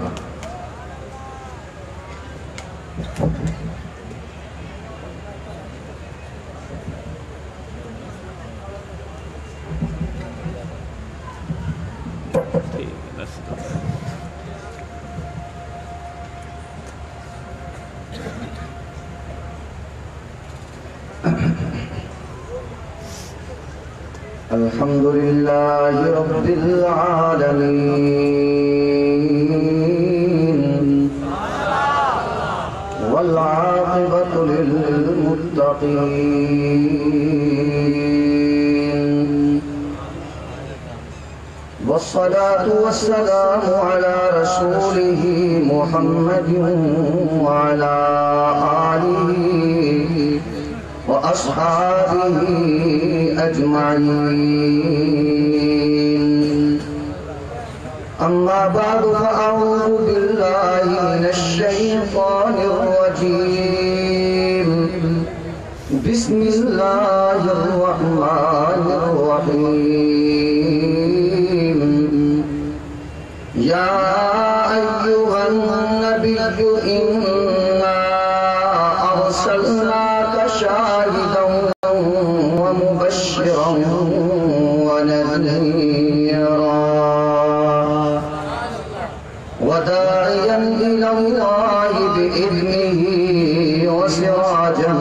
الحمد لله رب العالمين والعاقبة للمتقين والصلاة والسلام على رسوله محمد وعلى آله وأصحابه أجمعين. أما بعد فأعوذ بالله من الشيطان الرجيم. بسم الله الرحمن الرحيم. يا أيها النبي إنا أرسلناك شاهدا ومبشرا ونذيرا وداعيا إلى الله بإذنه وسراجا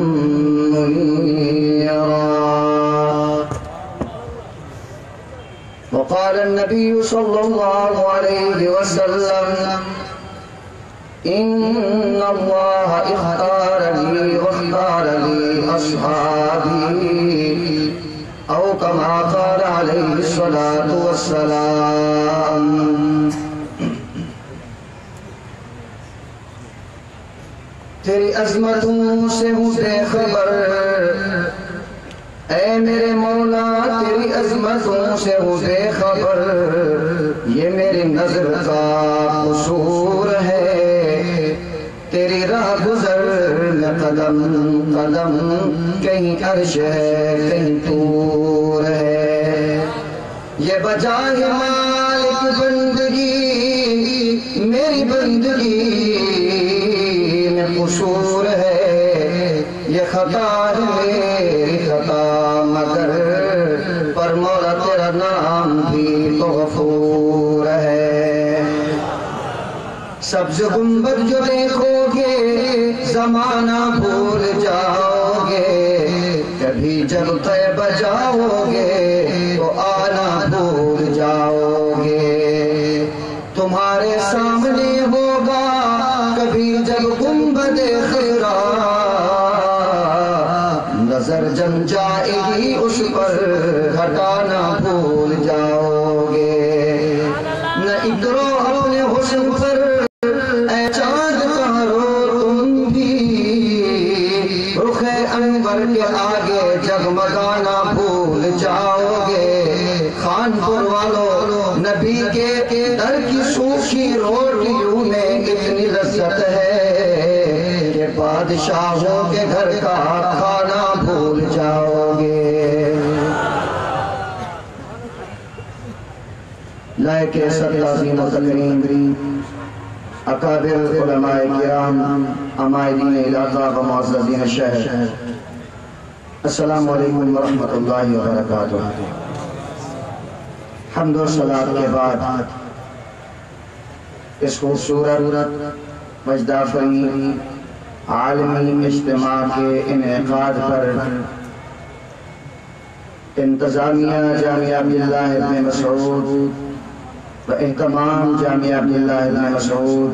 منيرا. وقال النبي صلى الله عليه وسلم إن الله اختار لي واختار لي أصحابي أو كما قال عليه الصلاة والسلام. تیری عظمتوں سے ہوں بے خبر اے میرے مولا، تیری عظمتوں سے ہوں بے خبر، یہ میری نظر کا قصور ہے، تیری راہ گزر میں قدم قدم، کہیں عرش ہے کہیں طور ہے، یہ بجا ہے مالک بندگی میری بندگی میں قصور ہے، یہ خطا ہے میری خطا مگر پر مولا تیرا نام بھی تو غفور ہے. سبز گنبد جو دیکھو گے زمانہ بھول جاؤ گے، کبھی جب طیبہ جاؤ گے تو آنا بھول جاؤ گے. تمہارے سامنے ہوگا کبھی جب گنبد خضرا، نظر جم جائے گی اس پر ہٹانا بھول جاؤ گے. نہ ادھرو اپنے حسن پر اے چاند تارو تم بھی، رخ انور کے آگے جگمگانا بھول جاؤ گے. خانپور والوں نبی کے در کی سوکھی روٹیوں میں اتنی لذت ہے کہ بادشاہوں کے گھر کا کھانا بھول جاؤ گے. لائق صدر عظیم و تکریم اکابر علماء کرام، عمائدین علاقہ و معززین شہر، السلام علیکم ورحمۃ اللہ وبرکاتہ. حمد و صلاۃ کے بعد اس خوبصورت مجدافری عالمی اجتماع کے انعقاد پر انتظامیہ جامعہ عبداللہ ابن مسعود و اہتمام جامعہ عبداللہ ابن مسعود،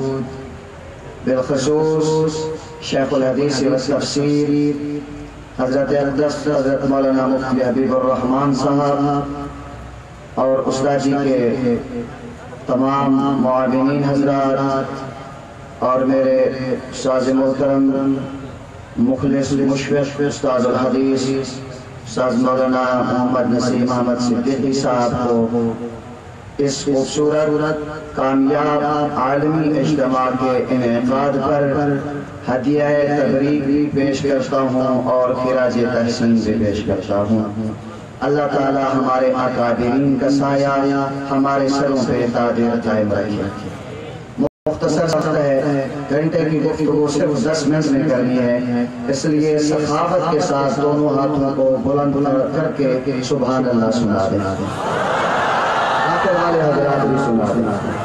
بالخصوص شیخ الحدیث و تفسیر حضرت اقدس حضرت مولانا مفتی حبیب الرحمان صاحب اور استاد جی کے تمام معاونین حضرات اور میرے استاد محترم مخلص مشفق استاد الحدیث استاد مولانا محمد نسیم احمد صدیقی صاحب کو اس خوبصورت کامیاب عالمی اجتماع کے انعقاد پر ہدیہ تبریک بھی پیش کرتا ہوں اور خراج تحسین بھی پیش کرتا ہوں. اللہ تعالی ہمارے اکابرین کا سایہ ہمارے سروں پہ دائم قائم رکھے. مختصر وقت ہے، گھنٹے کی گفتگو صرف 10 منٹ میں کرنی ہے، اس لیے سخاوت کے ساتھ دونوں ہاتھوں کو بلند کر کے سبحان اللہ سنا دیں. آخر والے حضرات بھی سنا دیں.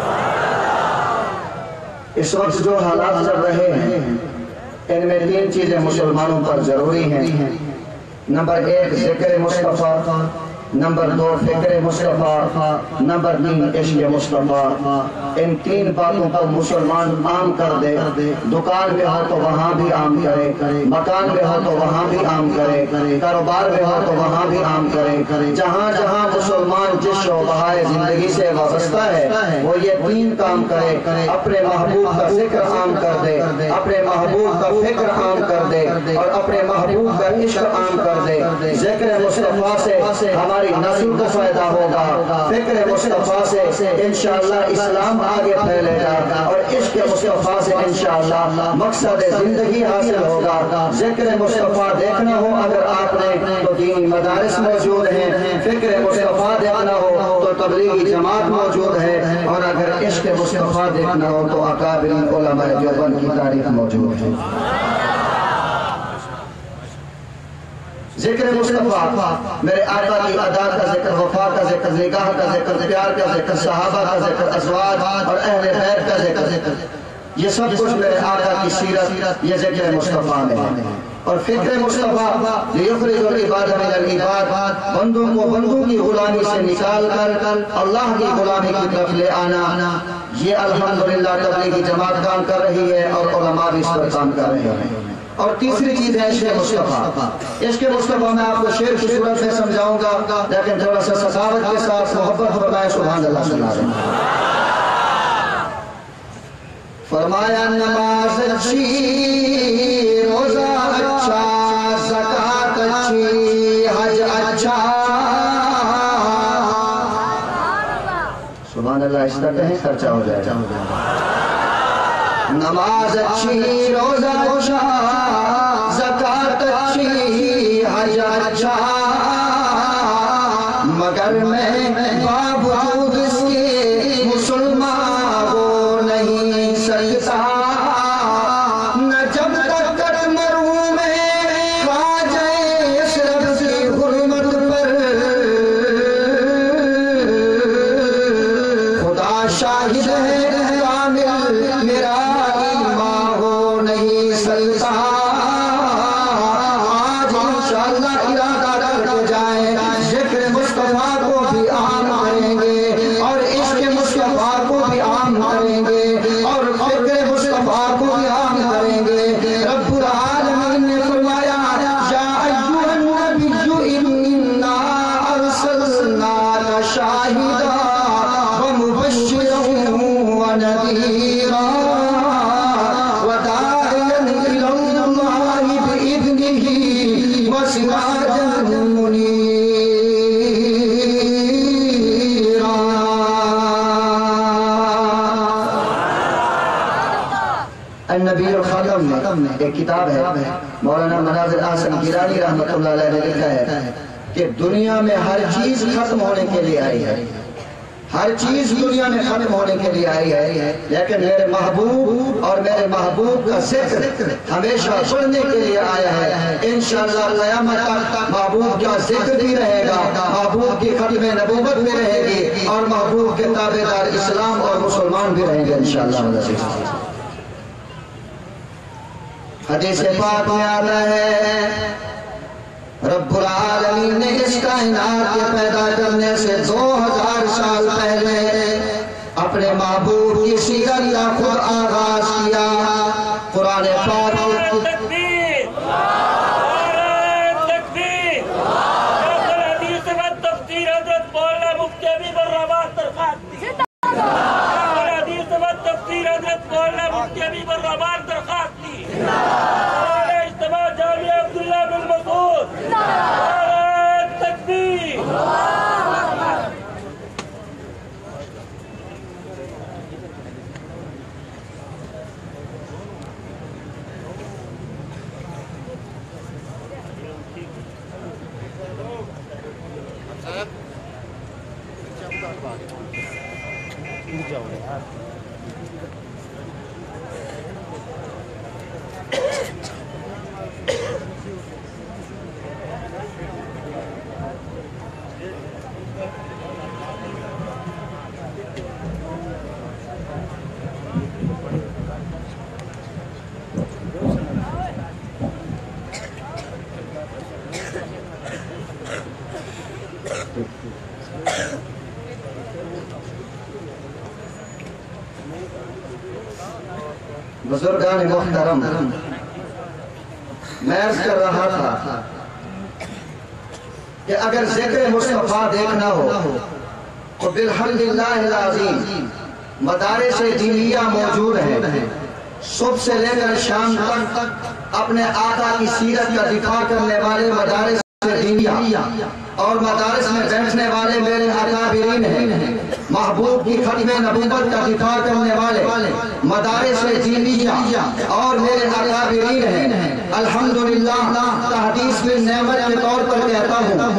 اس وقت جو حالات چل رہے ہیں ان میں 3 چیزیں مسلمانوں پر ضروری ہیں. نمبر 1 ذکر مصطفیٰ، نمبر 2 فکر مصطفیٰ، نمبر 3 عشق مصطفیٰ. ان 3 باتوں کو مسلمان عام کر دے. دکان میں ہو تو وہاں بھی عام کرے، مکان میں ہو تو وہاں بھی عام کرے، کاروبار میں ہو تو وہاں بھی عام کرے. جہاں جہاں مسلمان جس شعبہ زندگی سے وابستہ ہے وہ یہ 3 کام کرے. اپنے محبوب کا ذکر عام کر دے، اپنے محبوب کا فکر عام کر دے اور اپنے محبوب کا عشق عام کر دے. ذکر مصطفیٰ سے ہماری نسل کو فائدہ ہوگا، فکر مصطفیٰ سے انشاءاللہ اسلام آگے پھیلے گا اور عشق مصطفیٰ سے انشاءاللہ مقصد زندگی حاصل ہوگا. ذکر مصطفیٰ دیکھنا ہو اگر آپ نے تو دین مدارس موجود ہیں، فکر مصطفیٰ دیکھنا ہو تو तबलीगी जमात मौजूद है, और अगर इश्क मुस्तफा देखना हो तो अकाबिरीन उलमा देवबंद की तारीख मौजूद है। जिक्र मुस्तफा, मेरे आका की अदा का जिक्र, वफा का जिक्र, निगाह का जिक्र, प्यार का जिक्र, सहाबा का जिक्र, अज़वाज और अहले बैत का जिक्र, ये सब कुछ मेरे आका की सीरत, ये जिक्र मुस्तफा में है। और फिक्र मुस्तफा लियुखरिजुल इबाद मिनल इबाद, बंदों को बंदों की गुलामी से निकाल कर अल्लाह की गुलामी की तरफ ले आना, ये अल्हम्दुलिल्लाह तबलीगी जमात काम कर रही है और उलमा भी इस पर काम कर रहे हैं। और तीसरी चीज है इश्क़ मुस्तफा। इश्क़ मुस्तफा मैं आपको शेर की सूरत में समझाऊंगा, लेकिन थोड़ा सा सखावत के साथ मोहब्बत फरमाए सुभान अल्लाह सुना रहे हैं। फरमाया नमाज अच्छी, रोजा अच्छा, ज़कात अच्छी, हज अच्छा। सुभान अल्लाह, इस तरह कहें खर्चा हो जाएगा। नमाज अच्छी, रोजा अच्छा, ज़कात अच्छी, हज अच्छा, मगर मैं बावजूद इसके मुसलमान वो नहीं सकता। न जब तक मरूं मैं ख्वाजा अशरफ की हुर्मत पर, खुदा शाहिद है कामिल मेरा ईमान हो नहीं सकता। आज इंशाअल्लाह इरादा करके जाए, जिक्र मुस्तफा को भी आम करेंगे और इश्क़ मुस्तफा को भी आम करेंगे और फिक्र मुस्तफा को भी आम करेंगे। रब्बुल आलमीन ने फरमाया, या अय्युहन नबिय्यु इन्ना अरसलनाका शाहिदा व मुबश्शिरन व नज़ीरा व दाइयन इलल्लाहि बिइज़्निही व सिराजन मुनीरा। अन्नबीउल ख़ातम में एक किताब है, मौलाना मनाज़िर आसन गिलानी रहमतुल्लाह अलैह ने लिखा है कि दुनिया में हर चीज खत्म होने के लिए आई है, हर चीज दुनिया में खत्म होने के लिए आई है, लेकिन मेरे महबूब और मेरे महबूब का जिक्र हमेशा सुनने के लिए आया है। इंशाअल्लाह क़यामत तक महबूब का जिक्र भी रहेगा, महबूब की खत्म नबूवत भी रहेगी और महबूब के ताबेदार इस्लाम और मुसलमान भी रहेंगे इंशाअल्लाह। हदीस पाक में आता है, रब्बुल आलमीन ने इस कायनात के पैदा करने से 2000 साल पहले अपने महबूब की सीरत का खुद आगाज किया। कुरान पाक बुजुर्गान मोहतरम, मैं अर्ज कर रहा था कि अगर जिक्र मुस्तफा देखना हो तो बिल्हम्दिल्लाहिल अज़ीम मदारिस दीनिया मौजूद है। सुबह से लेकर शाम तक अपने आका की सीरत का दिफा करने वाले मदारिस दीनिया और मदारिस में बैठने वाले मेरे अकाबिरीन हैं। महबूब की खत्म नबूवत का दिफा करने वाले मदारिस दीनिया और मेरे अकाबिरीन हैं। अल्हम्दुलिल्लाह, तहदीस में नेमत के तौर पर कहता हूँ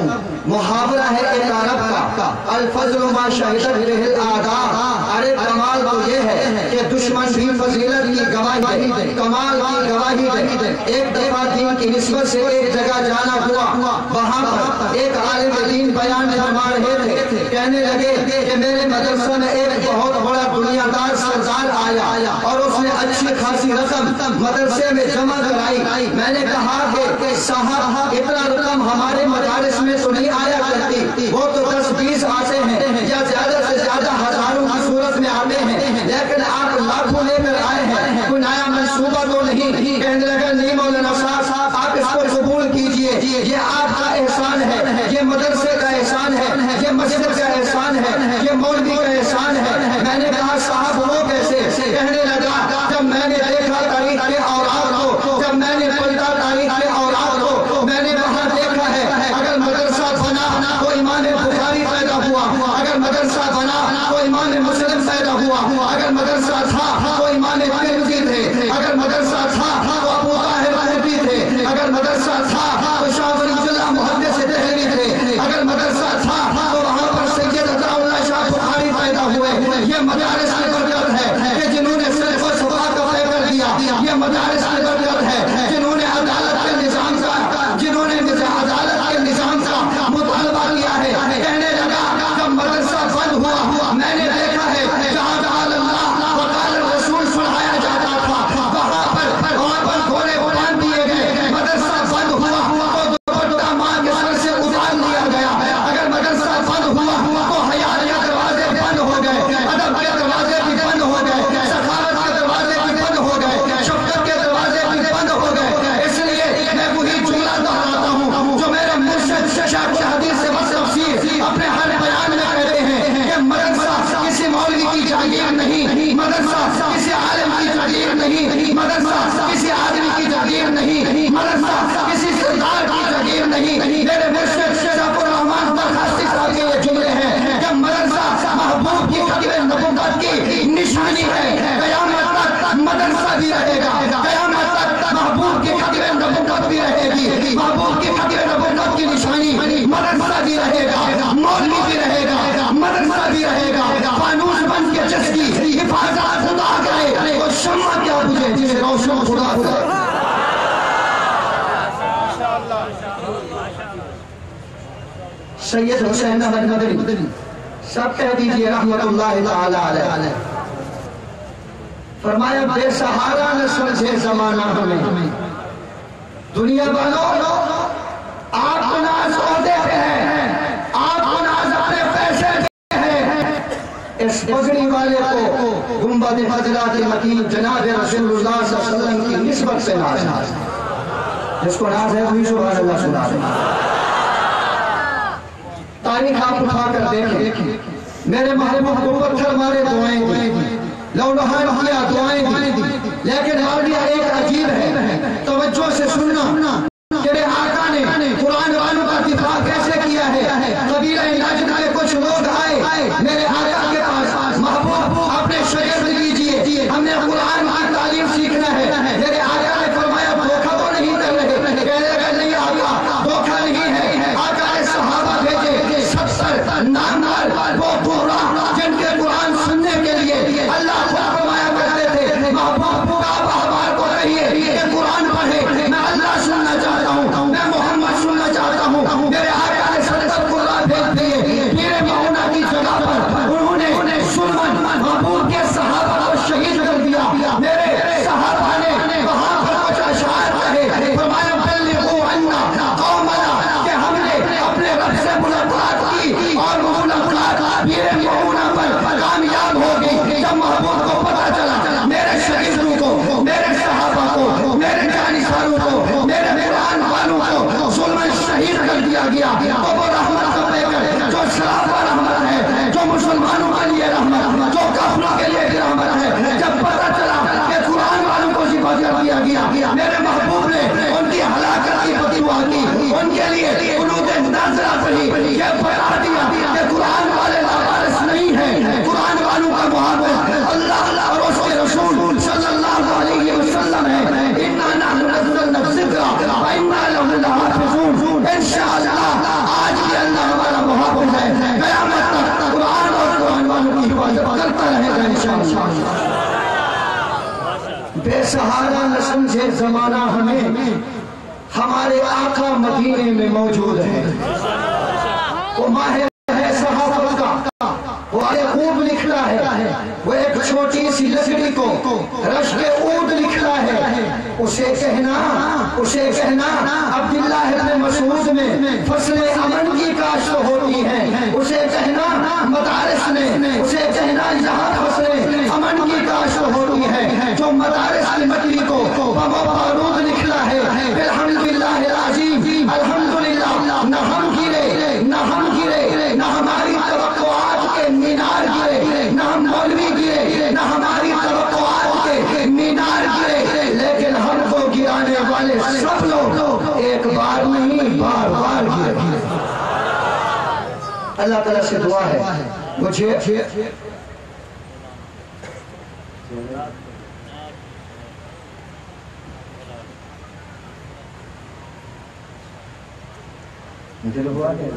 محاورہ ہے ایک عرب کا، الفضل ما شہدت بہ الاعداء، ارے کمال تو یہ ہے کہ دشمن بھی فضیلت کی گواہی دے، کمال کی گواہی دے۔ ایک دفعہ دین کی نسبت سے ایک جگہ جانا ہوا، وہاں پر ایک عالم دین بیان فرما رہے تھے، کہنے لگے کہ میرے مدرسہ میں ایک بہت بڑا دنیا دار سردار آیا اور اس نے اچھی خاصی رقم مدرسے میں جمع کرائی۔ میں نے کہا کہ صاحب اتنا رقم ہمارے مدارس میں تو نہیں آیا کرتی، وہ تو 10-20 آتے ہیں یا زیادہ سے زیادہ ہزاروں کی صورت میں آتے ہیں، لیکن آپ لاکھوں لے کر آئے ہیں، کوئی نیا منصوبہ تو نہیں؟ کہنے لگا نہیں مولانا صاحب، آپ اس کو قبول کیجئے، یہ آپ کا احسان ہے، یہ مدرسے کا احسان ہے، یہ مسجد کا احسان ہے، یہ مولوی کا احسان ہے۔ میں نے کہا صاحب وہ کیسے؟ کہنے لگا جب میں نے دیکھا تاریخ کے اوراق کو، جب میں نے پلٹا تاریخ کے اوراق کو، میں نے وہاں دیکھا ہے اگر مدرسہ بنا تو امام بخاری پیدا ہوا، اگر مدرسہ بنا تو امام مسلم پیدا ہوا، اگر مدرسہ تھا تو امام ترمذی تھے، اگر مدرسہ تھا تو ابو طاہر بہقی تھے، اگر مدرسہ تھا تو شاہ ولی اللہ محدث دہلوی تھے، اگر مدرسہ تھا تو وہاں پر سید عطا اللہ شاہ بخاری پیدا ہوئے۔ یہ مدارس کی برکت ہے کہ جنہوں نے صرف و صفا کا طے کر دیا، یہ مدارس کی برکت ہے جنہوں نے عدالت کے نظام کا، جنہوں نے عدالت کے نظام کا مطالبہ کیا ہے۔ کہنے لگا جب مدرسہ بند ہوا میں نے دیکھا ہے جہاں قال اللہ وقال رسول سنایا جاتا تھا وہاں پر گھوڑے باندھ دیے گئے، مدرسہ بند ہوا تو دوپٹہ ماں کے سر سے اتار لیا گیا، اگر مدرسہ بند ہوا تو حیا کے دروازے بند ہو گئے، ادب کے دروازے بھی بند ہو گئے، سخاوت کے دروازے بھی بند ہو گئے، شفقت کے دروازے بھی بند ہو گئے۔ اس لیے میں وہی جملہ دہراتا ہوں جو میرے مرشد شیخ حدیث سے تفسیر اپنے ہر بیان میں کہتے ہیں کہ مدرسہ کسی مولوی کی جاگیر نہیں، مدرسہ کسی عالم کی جاگیر نہیں، مدرسہ کسی آدمی کی جاگیر نہیں، مدرسہ کسی سردار کی جاگیر نہیں۔ میرے مرشد شیخ الرحمان برخاستی صاحب کے یہ جملے ہیں کہ مدرسہ محبوب کی ختم نبوت کی نشانی ہے، قیامت تک مدرسہ بھی رہے گا، قیامت تک محبوب کی ختم نبوت بھی رہے گی، محبوب کی ختم نبوت کی نشانی مدرسہ بھی رہے گا، مولوی بھی رہے گا، مدرسہ بھی رہے گا۔ فانوس بن کے جس کی حفاظت خدا کرے وہ شمع کیا بجھے جسے روشن خدا کرے۔ سید حسین احمد مدنی سب کہہ دیجئے رحمت اللہ تعالی علیہ، فرمایا بے سہارا نہ سمجھے زمانہ ہمیں، دنیا والوں آپ کو ناز عہدے پہ ہے، آپ کو ناز اپنے پیسے پہ ہے، اس پگڑی والے کو گنبد حضرات مکین جناب رسول اللہ صلی اللہ علیہ وسلم کی نسبت سے ناز ہے، جس کو ناز ہے وہی سبحان اللہ سنا دے۔ تاریخ آپ اٹھا کر دیکھیں، میرے محبوب کو پتھر مارے دعائیں دی، لو لہان کیا دعائیں دی، لیکن حالیہ ایک عجیب ہے، توجہ سے سننا کہ میرے آقا نے قرآن والوں کا دفاع کیسے کیا ہے۔ قبیلہ نجد کے کچھ لوگ آئے میرے آقا کے پاس، محبوب اپنے شاگرد لیجئے، ہم نے قرآن کی تعلیم سیکھنا ہے۔ میرے آقا نے فرمایا دھوکہ تو نہیں کر رہے؟ کہنے لگا نہیں آقا دھوکہ نہیں ہے۔ آقا نے صحابہ بھیجے 70 نامور وہ دورا جن کے قرآن سننے کے لیے اللہ کو فرمایا کرتے تھے، محبوب آپ احبار کو کہیے کہ قرآن پڑھے، میں اللہ سننا چاہتا ہوں، میں محمد سننا چاہتا ہوں۔ میرے آقا نے 70 قرآن بھیج دیے، پیر معونہ کی جگہ پر انہوں نے سلمان محبوب کے صحابہ کو شہید کر دیا۔ میرے صحابہ نے وہاں پر کچھ اشعار کہے، فرمایا بلغوا عنا قومنا، کہ ہم نے اپنے رب سے ملاقات کی اور وہ ملاقات پیر معونہ پر کامیاب ہو گئی۔ جب محبوب کو پتہ چلا میرے شہیدوں کو، میرے صحابہ کو، میرے جانشانوں کو، میرے قرآن والوں کو ظلم شہید کر دیا گیا، تو وہ رحمت کا پیکر جو سراپا رحمت ہے، جو مسلمانوں کے لیے رحمت، جو کافروں کے لیے بھی رحمت ہے، جب پتہ چلا کہ قرآن والوں کو ذبح کر دیا گیا، میرے محبوب نے ان کی ہلاکت کی فتویٰ کی، ان کے لیے قنوت نازلہ پڑھی، یہ بتا دیا کہ قرآن والے لاوارث نہیں ہیں، قرآن والوں کا محبت اللہ اور اس کے رسول صلی اللہ علیہ وسلم ہے۔ اِنَّا نَحْنُ نَزَّلْنَا الذِّكْرَ وَإِنَّا لَهُ لَحَافِظُونَ۔ انشاءاللہ آج بھی اللہ زمانہ ہمیں ہمارے آقا مدینے میں موجود ہے. وہ ماہر ہے صحافت کا، وہ خوب لکھتا ہے، وہ ایک چھوٹی سی لکڑی کو رشک عود لکھتا ہے. اسے کہنا عبداللہ ابن مسعود میں فصل امن کی کاشت ہوتی ہے. اسے کہنا مدارس میں، اسے کہنا یہاں فصل امن کی کاشت ہوتی ہے. جو مدارس کی مٹی کو بم و بارود لکھتا ہے. الحمدللہ العظیم، الحمدللہ، نہ ہم گرے، نہ ہماری توقعات کے مینار گرے، نہ ہم مولوی گرے، نہ ہماری توقعات کے مینار گرے، لیکن ہم کو گرانے والے سب لوگ ایک بار نہیں بار بار گرے. اللہ تعالیٰ سے دعا ہے مجھے دل ہوا ہے.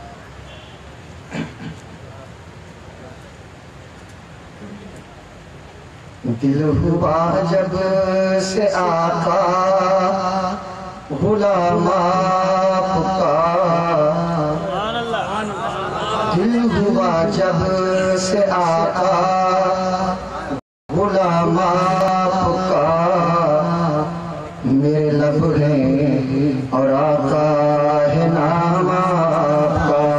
دل ہوا جب سے آقا غلام آپ کا، دل ہوا جب سے آقا غلام آپ کا. میرے لب ہیں اور آقا ہے نام آپ کا.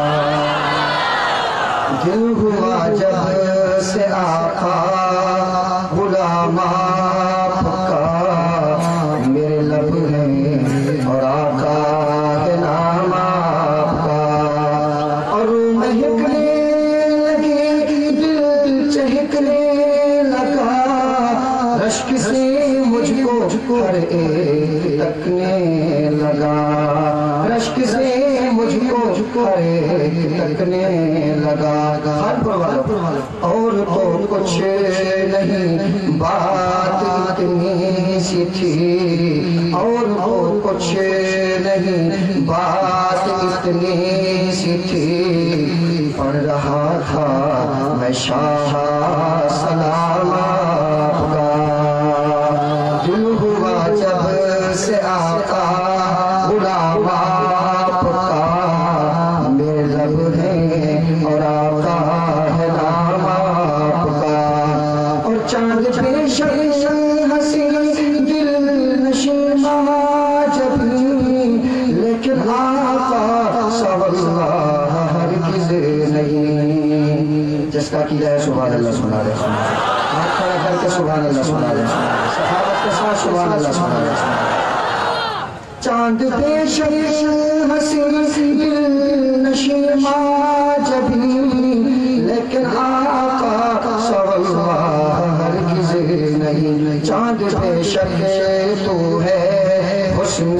دل ہوا جب سے آقا غلام آپ کا، میرے لب ہیں اور آقا ہے نام آپ کا. اور مہکنے لگے دل چہکنے لگا، رشک سے مجھ کو ہر ایک تکنے لگا، رشک سے مجھ کو ہر ایک تکنے لگا. اور تو کچھ نہیں بات اتنی سی تھی، اور تو کچھ نہیں بات اتنی سی تھی. پڑھ رہا تھا میں شاہ سلام آپ کا. دل ہوا جب سے آقا غلام آپ کا، میرے لب ہیں اور آقا ہے نام آپ کا. اور چاند پہ شمع ہنسی دل نشین جب، لیکن آقا سوا ہرگز نہیں. جس کا کیا ہے سبحان اللہ سنا رہے، ہاتھ کھڑا کر کے سبحان اللہ سنا رہے، صحابت کے ساتھ سبحان اللہ سنا رہے. چاند پہ شمع ہنسی دل نشین جب، لیکن آقا سوا ہرگز نہیں. چاند پہ شک تو ہے حسن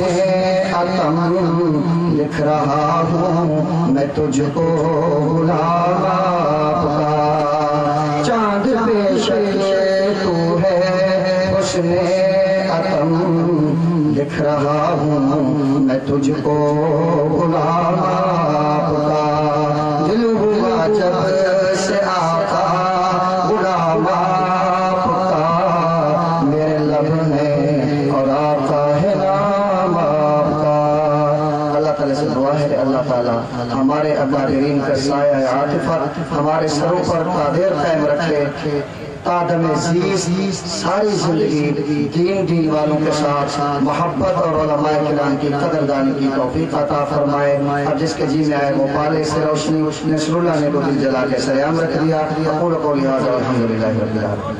عتم، لکھ رہا ہوں میں تجھ کو غلام آپ کا. چاند پہ شک تو ہے حسن عتم، لکھ رہا ہوں میں تجھ کو غلام آپ کا. دل ہوا جب سے آقا غلام آپ کا، میرے لب ہیں اور آقا ہے نام آپ کا. اللہ تعالیٰ سے دعا ہے اللہ تعالیٰ ہمارے اکابرین کا سایہ عاطفت ہمارے سروں پر قادر قائم رکھے. آدم عزیز ساری زندگی دین والوں کے ساتھ محبت اور علماء کرام کی قدردانی کی توفیق عطا فرمائے. اب جس کے جی میں آئے وہ پالے سے روشنی نصر اللہ نے کو دل جلا کے سلام رکھ دیا. اقول قولی ھذا والحمدللہ رب العالمین.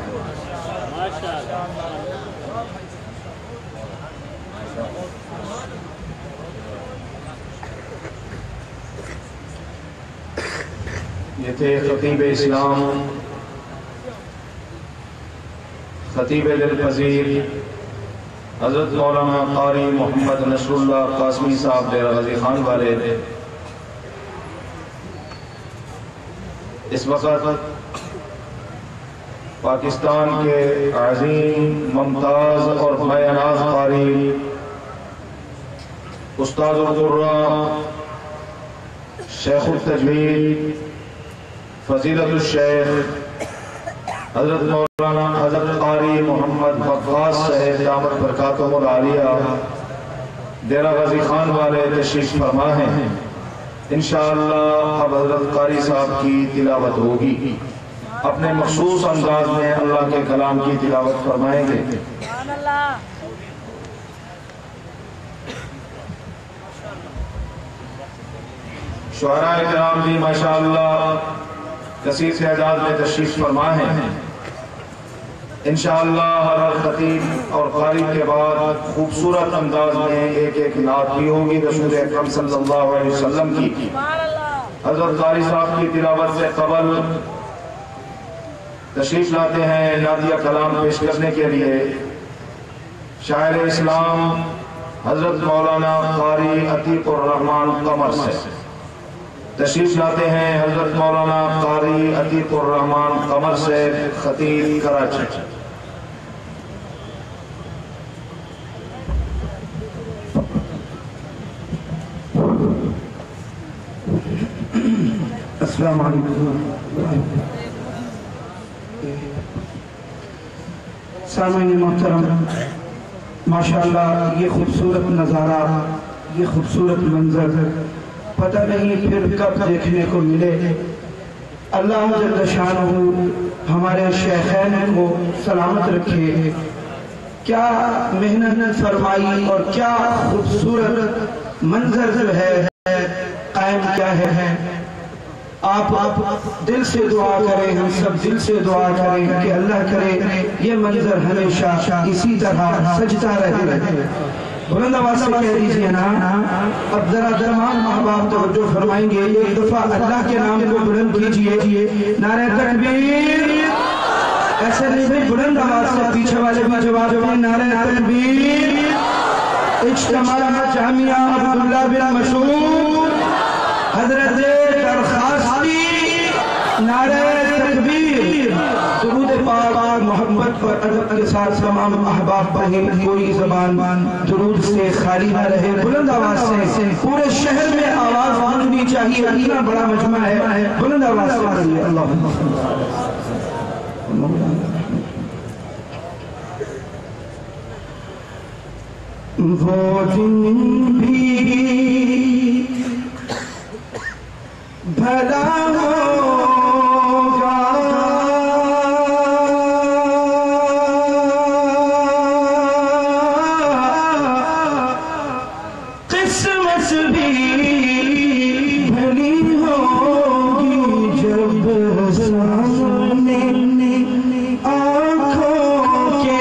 یہ تھے خطیب اسلام، خطیب دل پذیر حضرت مولانا قاری محمد نصر اللہ قاسمی صاحب ڈیرہ غازی خان والے. اس وقت پاکستان کے عظیم ممتاز اور بیاناز قاری استاد القرآن شیخ التجوید فضیلت الشیخ حضرت مولانا حضرت قاری محمد وقاص صاحب دامت برکاتہم العالیہ ڈیرہ غازی خان والے تشریف فرما ہیں. انشاءاللہ اب حضرت قاری صاحب کی تلاوت ہوگی. اپنے مخصوص انداز میں اللہ کے کلام کی تلاوت فرمائیں گے. شعراء کرام بھی ماشاءاللہ کثیر تعداد میں تشریف فرما ہیں. انشاءاللہ ہر خطیب اور قاری کے بعد خوبصورت انداز میں ایک ایک نعت بھی ہوگی رسول اکرم صلی اللہ علیہ وسلم کی. حضرت قاری صاحب کی تلاوت سے قبل تشریف لاتے ہیں نعتیہ کلام پیش کرنے کے لیے شاعر اسلام حضرت مولانا قاری عتیق الرحمان قمر سے. تشریف لاتے ہیں حضرت مولانا قاری عتیق الرحمان قمر سے خطیب کراچی. السلام علیکم. سامعین محترم، ماشاءاللہ یہ خوبصورت نظارہ، یہ خوبصورت منظر پتہ نہیں پھر کب دیکھنے کو ملے. اللہ جل شانہ ہمارے شیخین کو سلامت رکھے. کیا محنت فرمائی اور کیا خوبصورت منظر جو ہے قائم کیا ہے. آپ دل سے دعا کریں، ہم سب دل سے دعا کریں کہ اللہ کرے یہ منظر ہمیشہ اسی طرح سجتا رہے. بلند آواز سے کہہ دیجئے نا. اب ذرا درمان احباب توجہ فرمائیں گے. ایک دفعہ اللہ کے نام کو بلند کیجئے. نعرہ تکبیر. ایسے نہیں بھئی بلند آواز سے پیچھے والے بھی جواب دیں. نعرہ تکبیر. اجتماع جامعہ عبداللہ بن مسعود حضرت درخواستی. نعرہ تکبیر. درود پاک محبت پر ادب کے ساتھ تمام احباب پڑھیں. کوئی زبان درود سے خالی نہ رہے. بلند آواز سے پورے شہر میں آواز گونجنی چاہیے. اتنا بڑا مجمع ہے. بلند آواز سے پڑھیے. اللہم وہ دن بھی بھلا ہوگا قسمت بھی بھلی ہوگی جب سامنے آنکھوں کے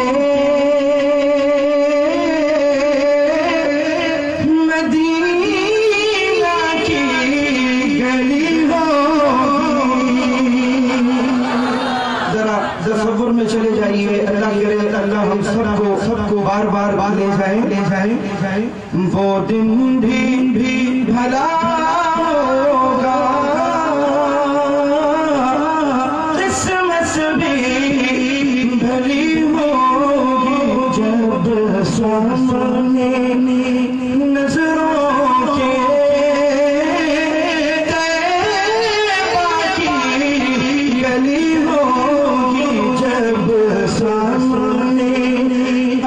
چلے جائیے. اللہ کرے اللہ ہم سب کو بار بار لے جائیں. وہ دن بھی بھلا ہوگا قسمت بھی بھلی ہوگی جب سامنے نظروں کے گلی ہوگی جب سامنے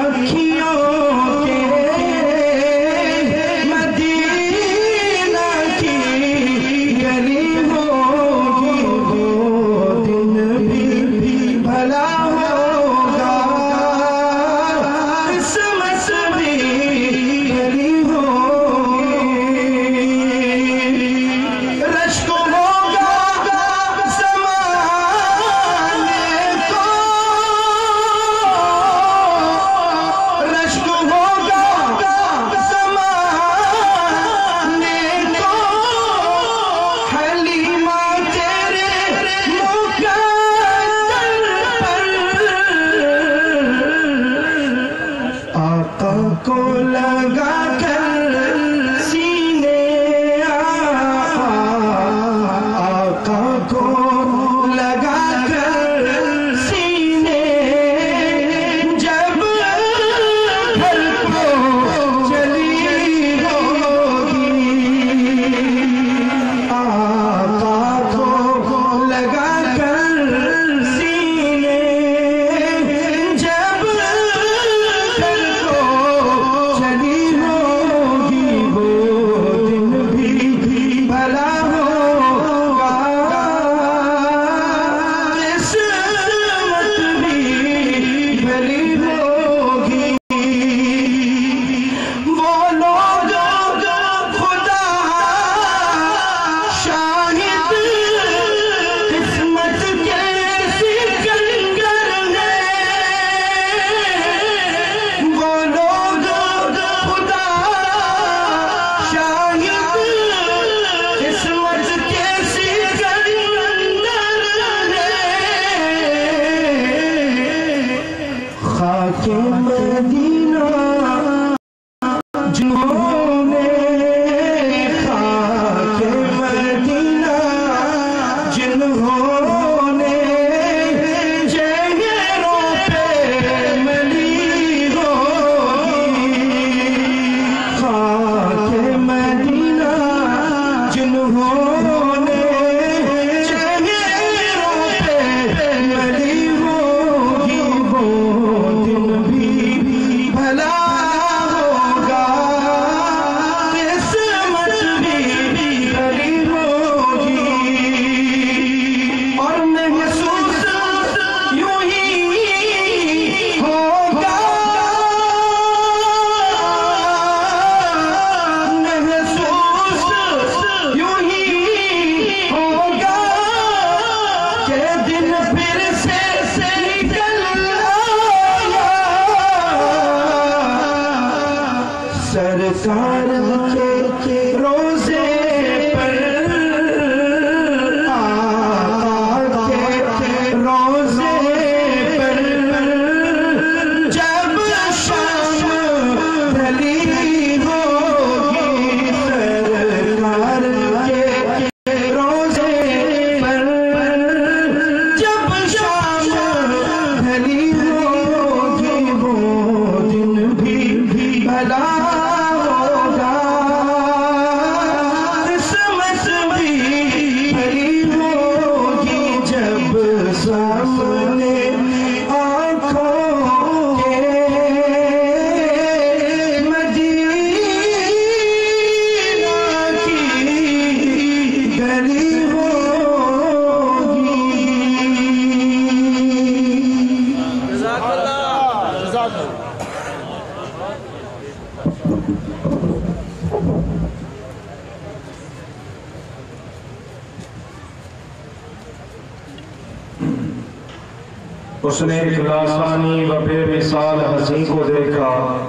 اکھیوں کے مدینہ جنہوں نے خاک مدینہ جنہوں نے چہروں پہ ملی ہوگی خاک مدینہ جنہوں نے چہروں پہ ملی ہوگی وہ دن بھی بھلا ہوگا قسمت بھی بھلی ہوگی اور محسوس یوں ہی ہوگا محسوس یوں ہی ہوگا کہ دن پھر سے نکل آیا سرکار کے روزے پر آقا کے روزے پر جب شام ڈھلی ہوگی سرکار کے روزے پر جب شام ڈھلی ہوگی وہ دن بھی بھلا ہوگا قسمت بھی بھلی ہوگی جب سامنے آنکھوں کے مدینہ کی گلی ہوگی اس نے اخلاصانی و بے مثال ہنسی کو دیکھا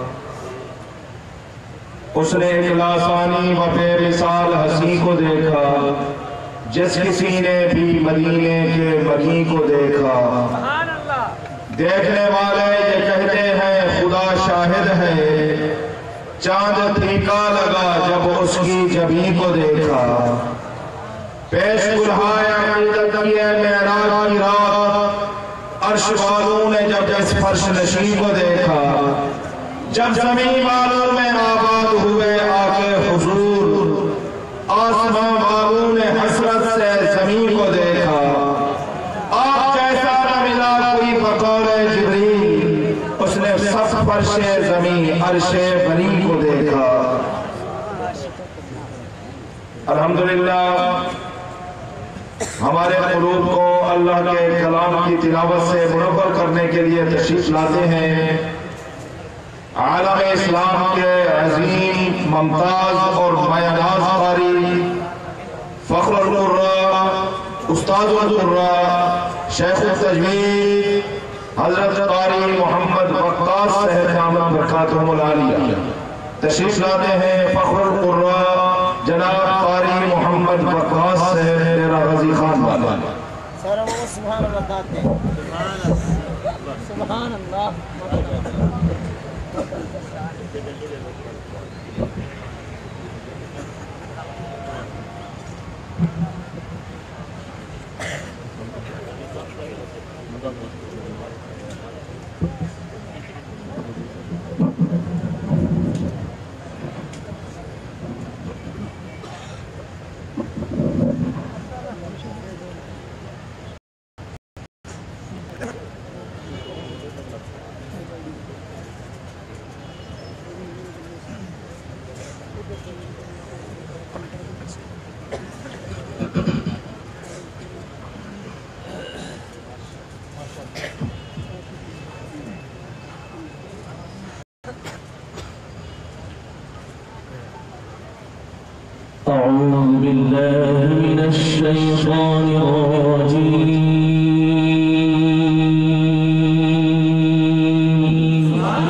اس نے اخلاصانی و بے مثال ہنسی کو دیکھا جس کسی نے بھی مدینے کے مکی کو دیکھا دیکھنے والے یہ کہتے ہیں خدا شاہد ہے چاند پھیکا لگا جب اس کی جبیں کو دیکھا پیش کلہائے عقیدت کیے معراج کی رات عرش والوں نے جب اس فرش نشین کو دیکھا جب زمین والوں میں آباد ہوئے آکے حضور آسمان والوں نے حسرت سے زمین کو دیکھا آپ جیسا نہ ملا کوئی بقول جبریل اس نے سب فرش زمین عرش بنی کو دیکھا الحمدللہ ہمارے قلوب کو اللہ کے کلام کی تلاوت سے منور کرنے کے لیے تشریف لاتے ہیں عالم اسلام کے عظیم ممتاز اور مایاناز قاری فخر القراء استاد القراء شیخ التجوید حضرت قاری محمد وقاص صاحب دامت برکاتہم العالیہ تشریف لاتے ہیں فخر القراء جناب قاری محمد وقاص صاحب ڈیرہ غازی خان والا سبحان اللہ کہتے ہیں سبحان اللہ أعوذ بالله من الشيطان الرجيم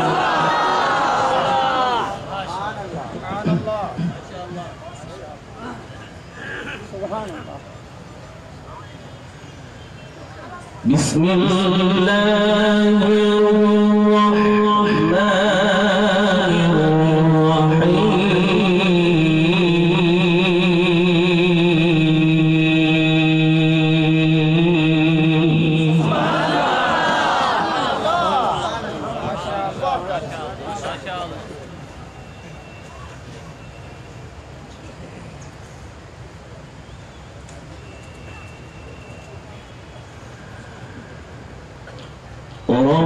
بسم الله الرحمن الرحيم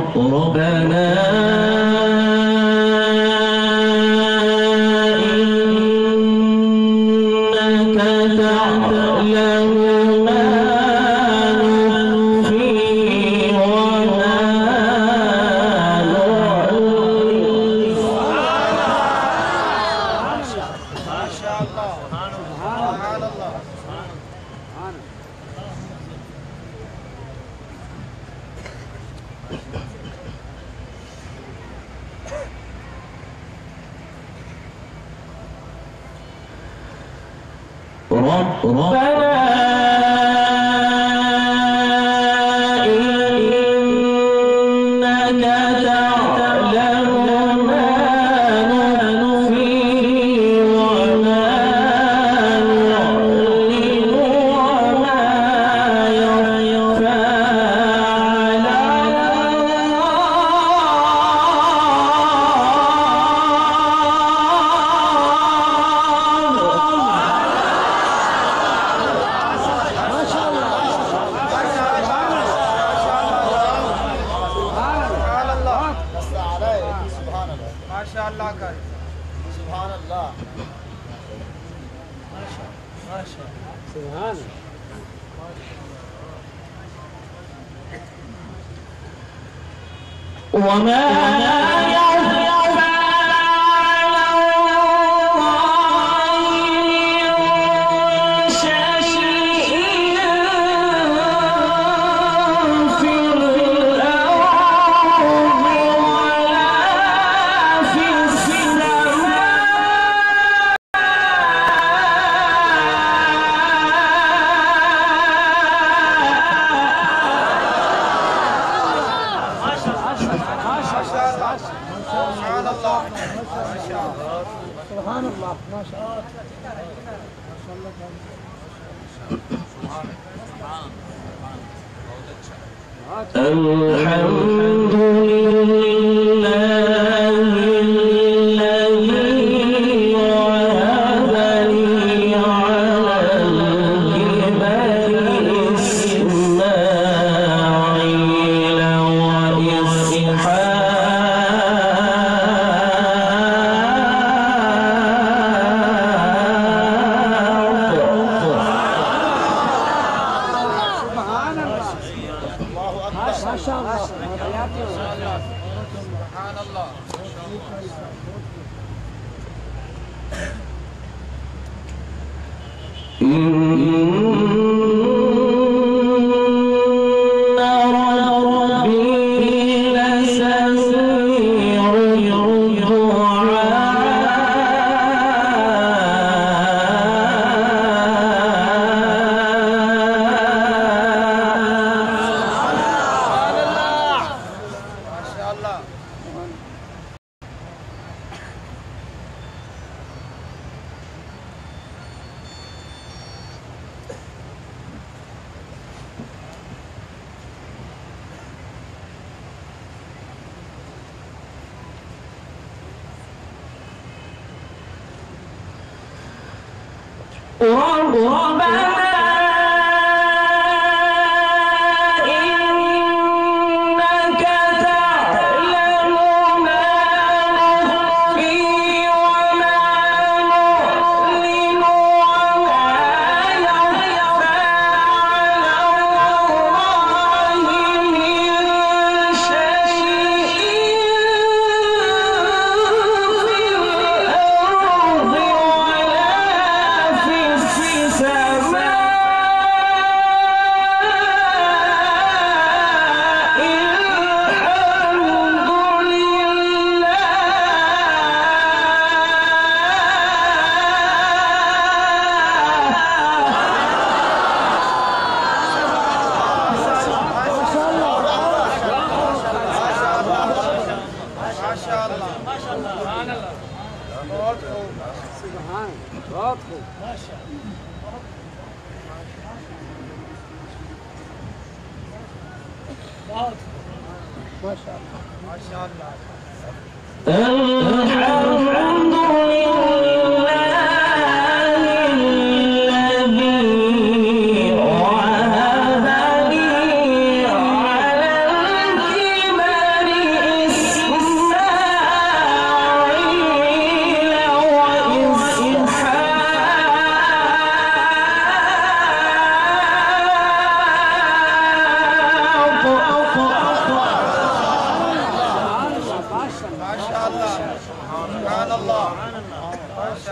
الكبر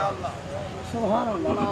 सुभान अल्लाह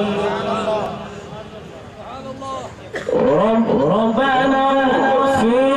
ربنا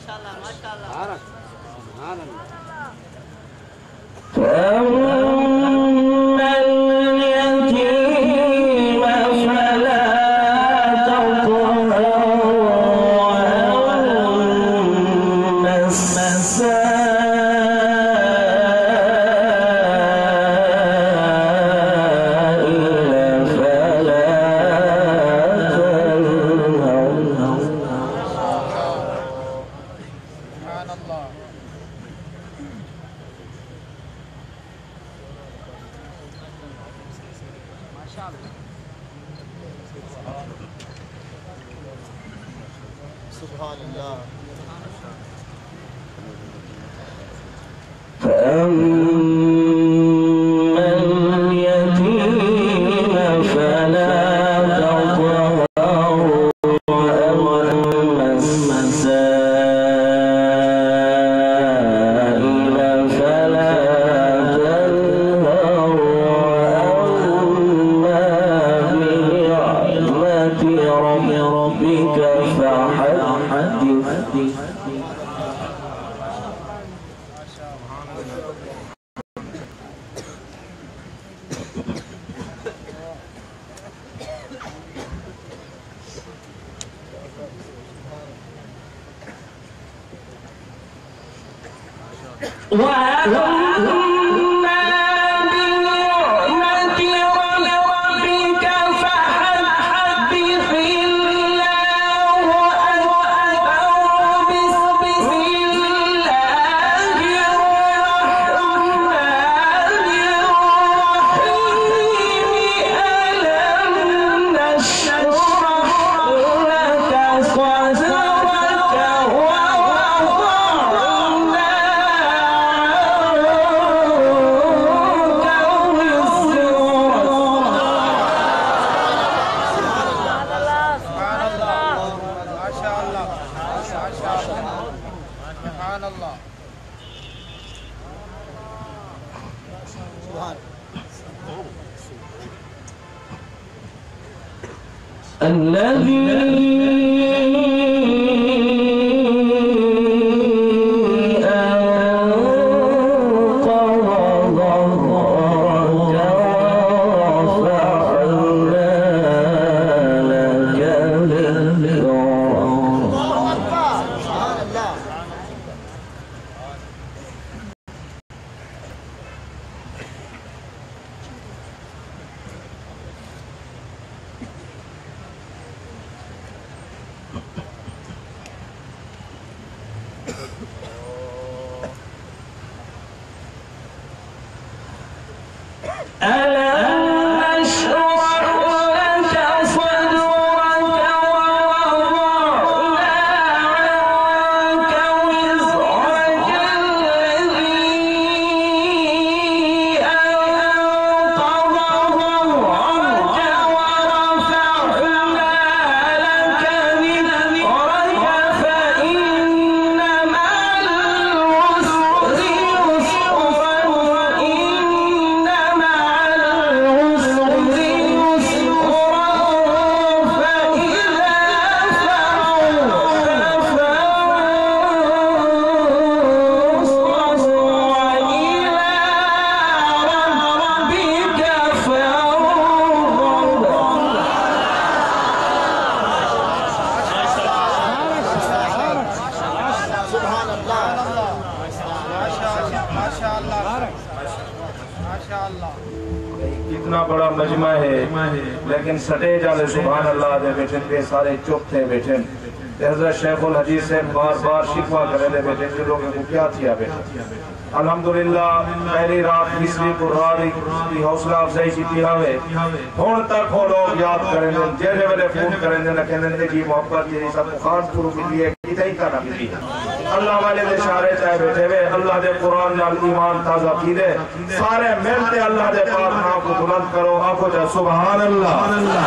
इतना बड़ा मजमा है लेकिन सटे जाले सुभान अल्लाह दे बैठे पे सारे चुप थे बैठे हज़रत शेखुल हदीस से बार बार शिकवा करे दे बैठे जो लोगों को क्या किया बैठे अल्हम्दुलिल्लाह पहली रात तीसरी कुरानी की हौसला अफजाई की हावे हुन तक हो लोग याद करें जेरे वेले फोन करें न कहने की मोहब्बत ये सब खास गुरु मिली है कितई का ना मिली अल्लाह वाले दे इशारे चाहे बैठे वे अल्लाह दे कुरान नाल ईमान ताजा कीदे सारे मिलते अल्लाह दे पाक नाम को बुलंद करो आखो जा सुभान अल्लाह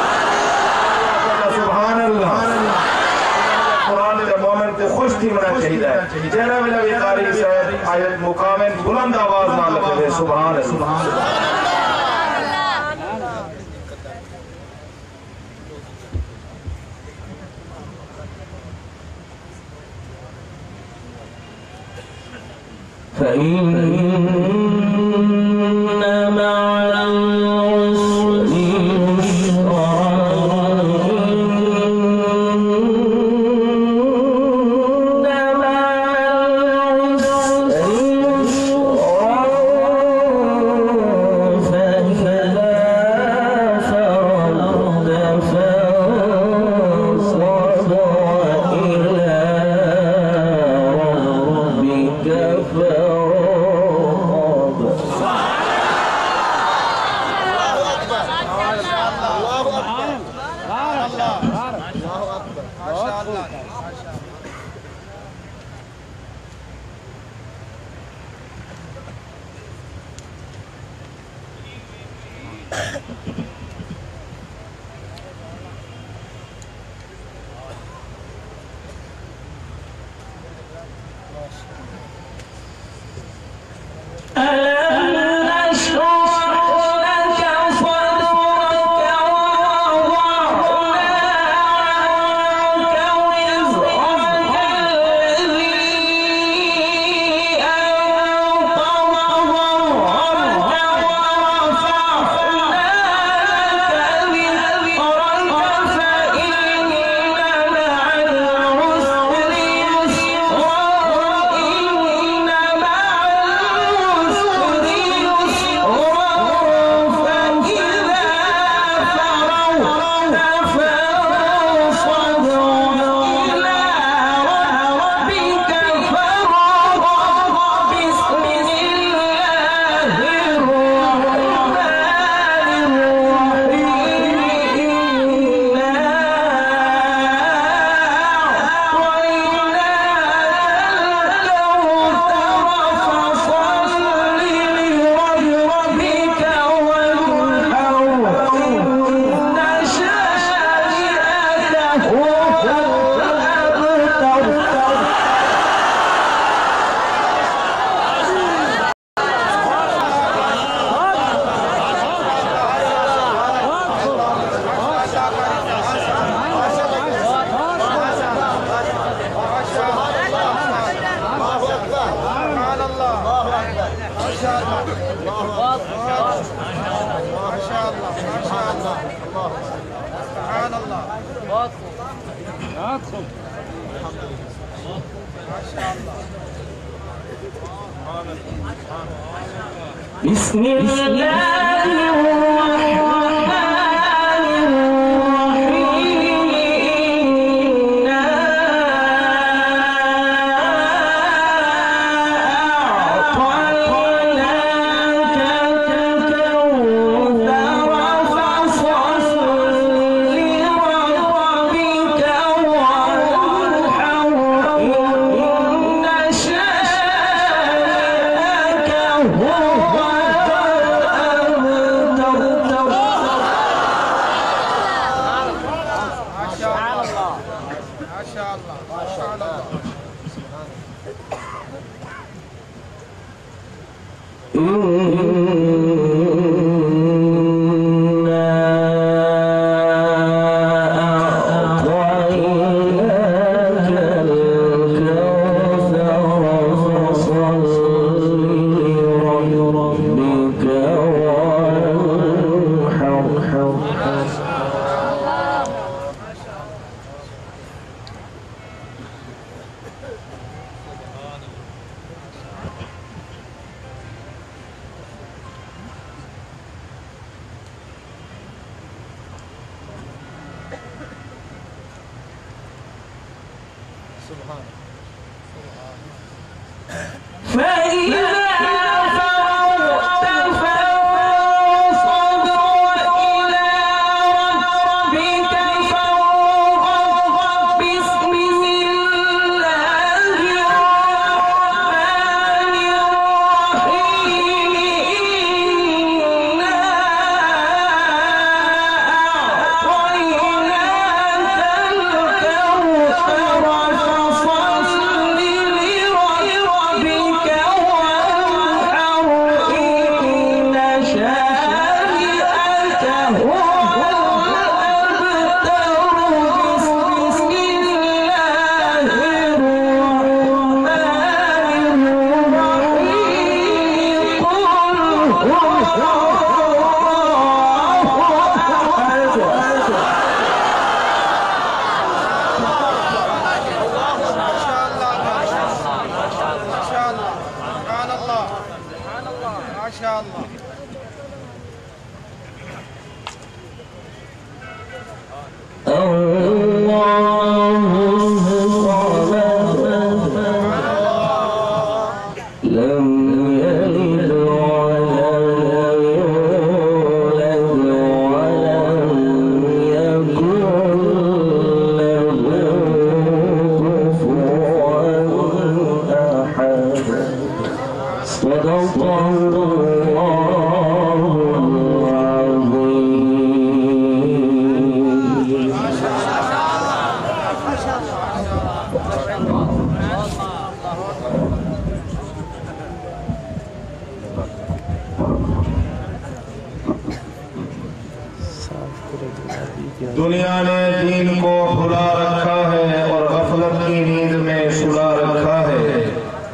सुभान अल्लाह कुरान के मोमिन को खुश थी मना चाहिए जेरा वेले भी कारी से आयत मुकामिन बुलंद आवाज नाल लगे सुभान अल्लाह بسم الله الرحمن الرحيم إنا أعطيناك الكوثر فصل لربك وانحر إن شانئك هو صدق الله دنیا نے دین کو بھلا رکھا ہے اور غفلت کی نیند میں سلا رکھا ہے.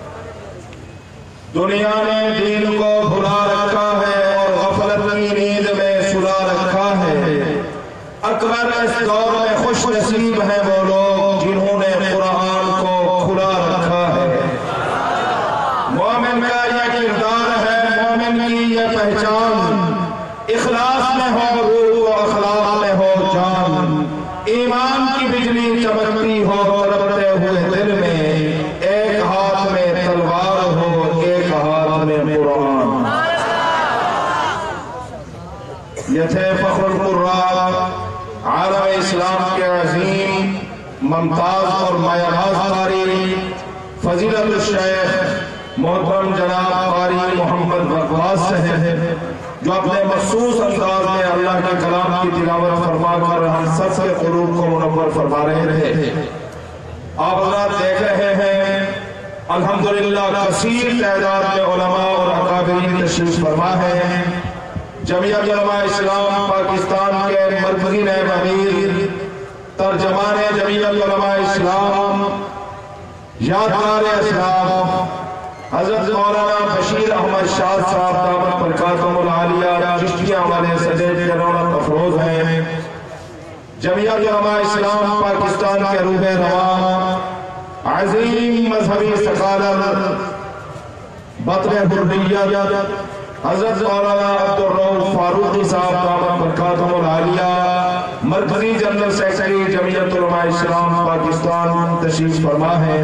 دنیا نے دین کو بھلا رکھا ہے اور غفلت کی نیند میں سلا رکھا ہے. اکبر اس دور میں خوش نصیب ہیں وہ لوگ جنہوں نے قرآن کو کھلا رکھا ہے. مومن کا یہ کردار ہے، مومن کی یہ پہچان، اخلاص میں ہو روح و اخلاق میں ہو جان. ایمان کی بجلی چمکتی ہو تڑپتے ہوئے دل میں، ایک ہاتھ میں تلوار ہو ایک ہاتھ میں قرآن. یہ تھے فخر القراء، عالم اسلام کے عظیم ممتاز اور مایہ قاری فضیلت الشیخ محترم جناب قاری محمد وقواس صاحب، جو اپنے مخصوص انداز میں اللہ کے کلام کی تلاوت فرما کر ہم سب کے قلوب کو منور فرما رہے تھے. آپ حضرات دیکھ رہے ہیں الحمدللہ کثیر تعداد میں علماء اور اکابرین تشریف فرما ہے. جمعیت علماء اسلام پاکستان کے مرکزی نائب امیر، ترجمان جمعیت علماء اسلام، یادگار اسلام حضرت مولانا بشیر احمد شاہ صاحب دامت برکاتہم العالیہ چشتیہ والے صدر کے رونق افروز ہیں. جمعیت علماء اسلام پاکستان کے روح رواں، عظیم مذہبی سکالر، بطن حریت حضرت مولانا عبدالرؤوف فاروقی صاحب دامت برکاتہم العالیہ مرکزی جنرل سیکرٹری جمعیت علماء اسلام پاکستان تشریف فرما ہے.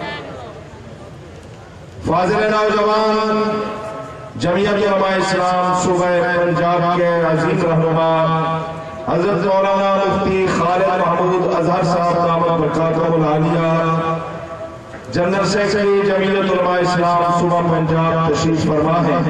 فاضل نوجوان جمعیت علماء اسلام صوبہ پنجاب کے عظیم رہنما حضرت مولانا مفتی خالد محمود اظہر صاحب دامت برکاتہم العالیہ جنرل سیکرٹری جمعیت علماء اسلام صوبہ پنجاب تشریف فرما ہے.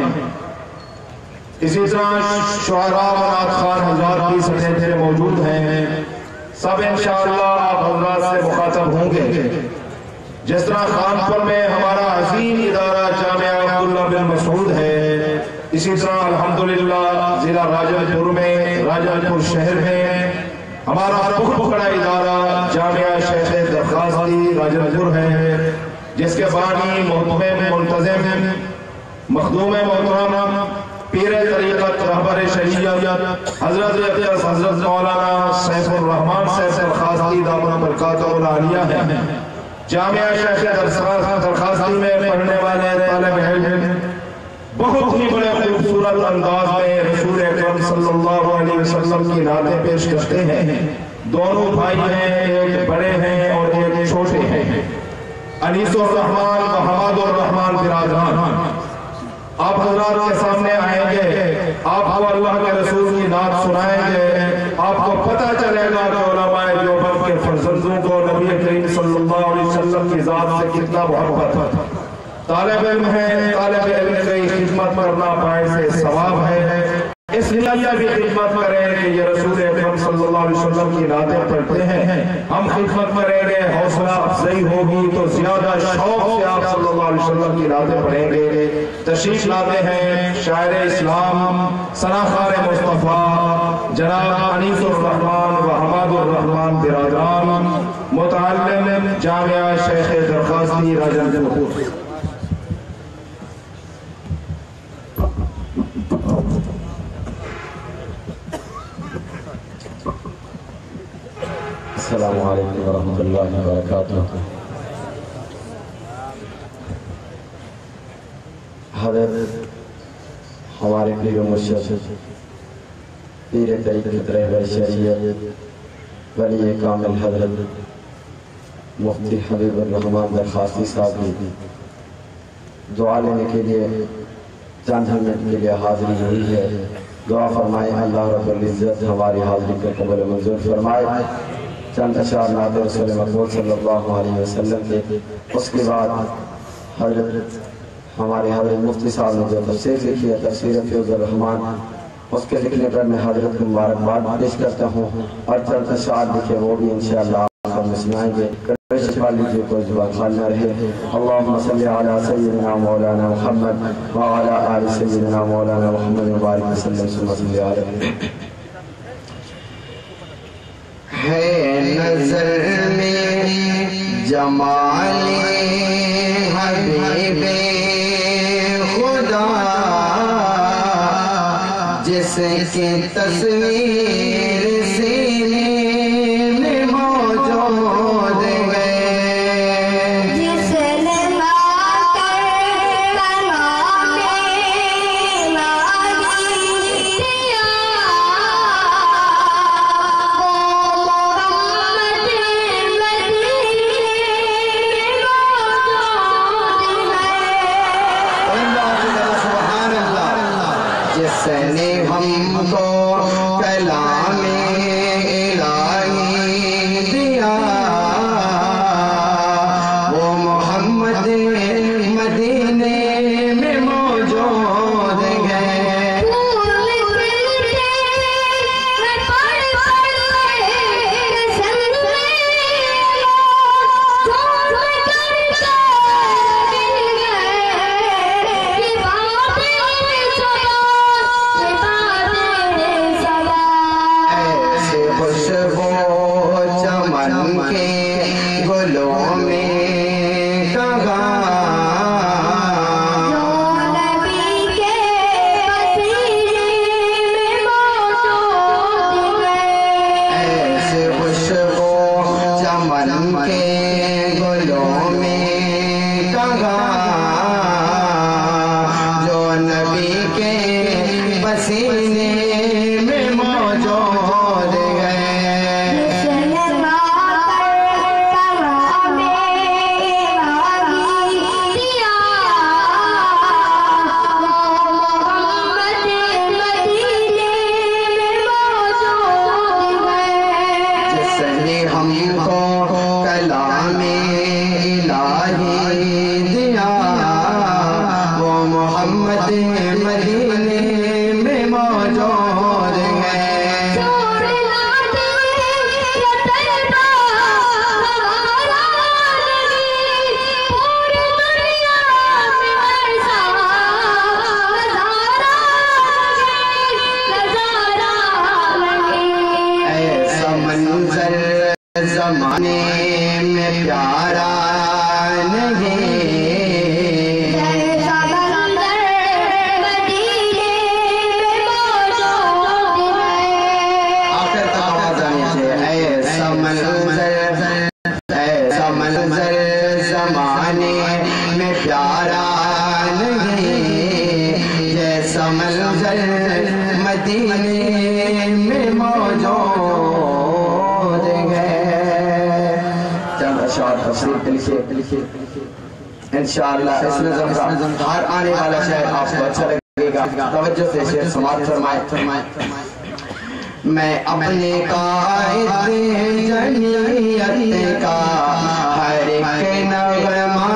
اسی طرح شعراء و نعت خوان حضرات بھی سطح سے موجود ہیں. سب انشاءاللہ آپ حضرات سے مخاطب ہوں گے. جس طرح خانپور میں ہمارا عظیم ادارہ جامعہ عبداللہ بن مسعود ہے، اسی طرح الحمدللہ ضلع راجل پور شہر میں ہمارا بہت بڑا ادارہ جامعہ شیخ درخواستی راجل پور ہے، جس کے بانی محتمم ملتزم مخدوم محترم پیر طریقت رہبر شریعت حضرت مولانا سیف الرحمان سیف درخواستی دامت برکاتہم العالیہ ہے. جامعہ شیخ درخواستی میں پڑھنے والے طالب علم بہت ہی بڑے خوبصورت انداز میں رسول اکرم صلی اللہ علیہ وسلم کی نعتیں پیش کرتے ہیں. دونوں بھائی ہیں، ایک بڑے ہیں اور ایک چھوٹے ہیں. انیس الرحمان و حماد الرحمان برادران آپ حضرات کے سامنے آئیں گے، آپ کو اللہ کے رسول کی نعت سنائیں گے. آپ کو پتہ چلے گا کہ علماء دیوبند کے فرزندوں کو نبی کریم صلی اللہ علیہ وسلم کی ذات سے کتنا محبت ہے. طالب علم ہے، طالب علم کی خدمت کرنا باعث ثواب ہے. اس لیے یہ بھی خدمت کریں کہ یہ رسول اکرم صلی اللہ علیہ وسلم کی نعتیں پڑھتے ہیں. ہم خدمت کریں گے، حوصلہ افزائی ہوگی تو زیادہ شوق سے آپ صلی اللہ علیہ وسلم کی نعتیں پڑھیں گے. تشریف لاتے ہیں شاعر اسلام ثناخوار مصطفیٰ جناب انیس الرحمان و حماد الرحمان برادران، متعلم جامعہ شیخ درخواستی راجل پور. السلام علیکم ورحمۃ اللہ وبرکاتہ. حضرت ہمارے پیر و مرشد پیر طریقت رہبر شریعت ولی کامل حضرت مفتی حبیب الرحمان درخواستی صاحب نے دعا لینے کے لیے چند منٹ کے لیے حاضری ہوئی ہے. دعا فرمائے اللہ رب العزت ہماری حاضری کو قبول منظور فرمائے. چند اشعار نعت رسول مقبول صلی اللہ علیہ وسلم کے، اس کے بعد ہمارے حضرت مفتی صاحب نے جو تفسیر لکھی ہے تفسیر فیض الرحمان، اس کے لکھنے پر میں حضرت کو مبارکباد پیش کرتا ہوں، اور چند اشعار لکھے وہ بھی انشاءاللہ آپ ہم سنائیں گے۔ شفا لیجیے، کوئی زبان خال نہ رہے۔ اللہم صلی علی سیدنا مولانا محمد وعلی آل سیدنا مولانا محمد مبارک وسلم صلی اللہ علیہ ہے نظر میں جمال حبیب خدا، جس کی تصویر سینے میں موجود ہے، جس نے ماں کر کلام ناری دیا، جس نے ہم کو کلام الہی دیا، وہ محمد مدینے میں موجود ہے۔ زمانے میں پیارا نہیں، آخر تک آواز آنی چاہیے۔ ایسا منظر زمانے میں پیارا نہیں، جیسا منظر مدینے میں موجود لکھے انشاءاللہ اس نظم کا ہر آنے والا شعر آپ کو اچھا لگے گا۔ توجہ سے شعر سماعت فرمائے۔ میں اپنے قائد جمعیت کا ہر ایک نغمہ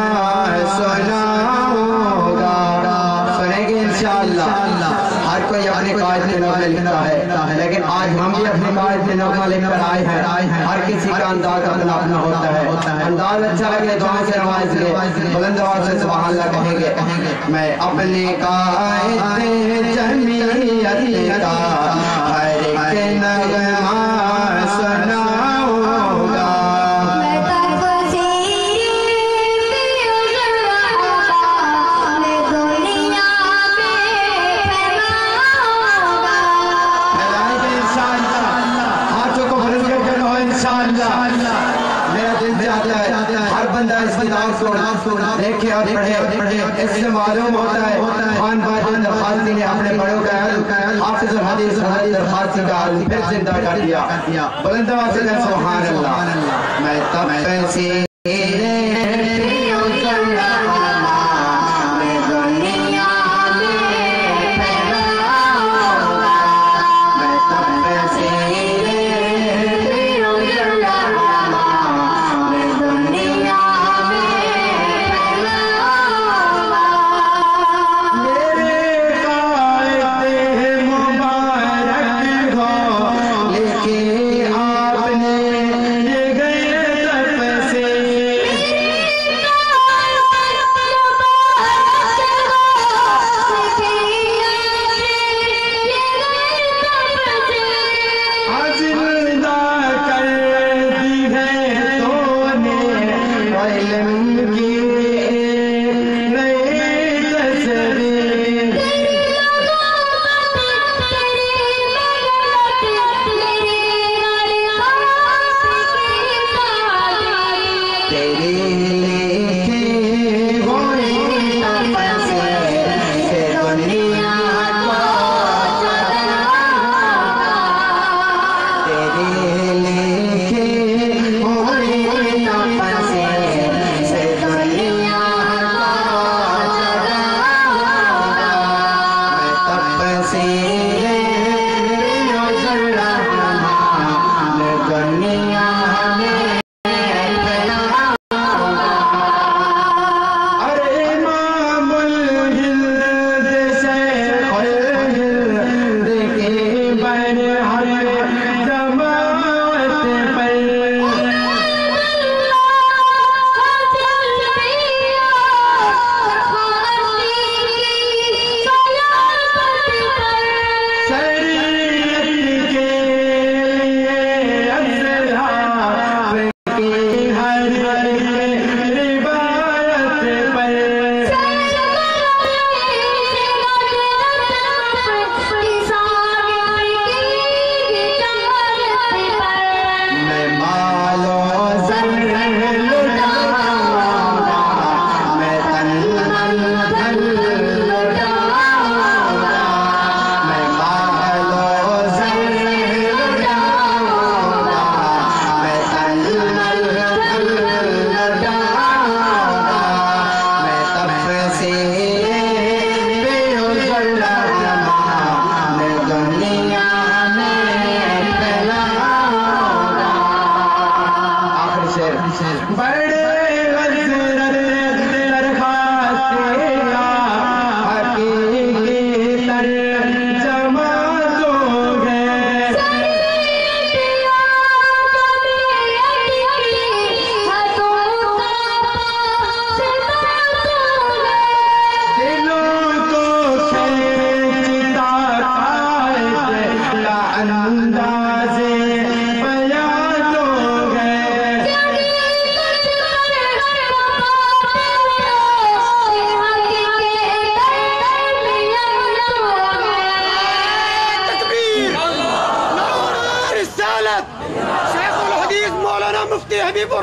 سناؤں گا۔ سنیں گے انشاءاللہ۔ ہر کوئی اپنے قائد کے نغمے لکھتا ہے، لیکن آج ہم بھی اپنے قائد کے نغمہ لکھ کر آئے ہیں۔ ہر کسی کا انداز اپنا اپنا ہوتا ہے، انداز اچھا لگے دعا سے نواز لے، بلند آواز سے سبحان اللہ کہیں گے۔ میں اپنے قائد جمعیت کا ہر ایک نغمہ سناؤں گا۔ میرا دل چاہتا ہے ہر بندہ اس کتاب کو دیکھے اور پڑھے، اس سے معلوم ہوتا ہے خان باجی درخواسی نے اپنے بڑوں کا حافظ الحدیث درخواسی کا پھر زندہ کر دیا۔ بلند آواز سے سبحان اللہ۔ میں تب سے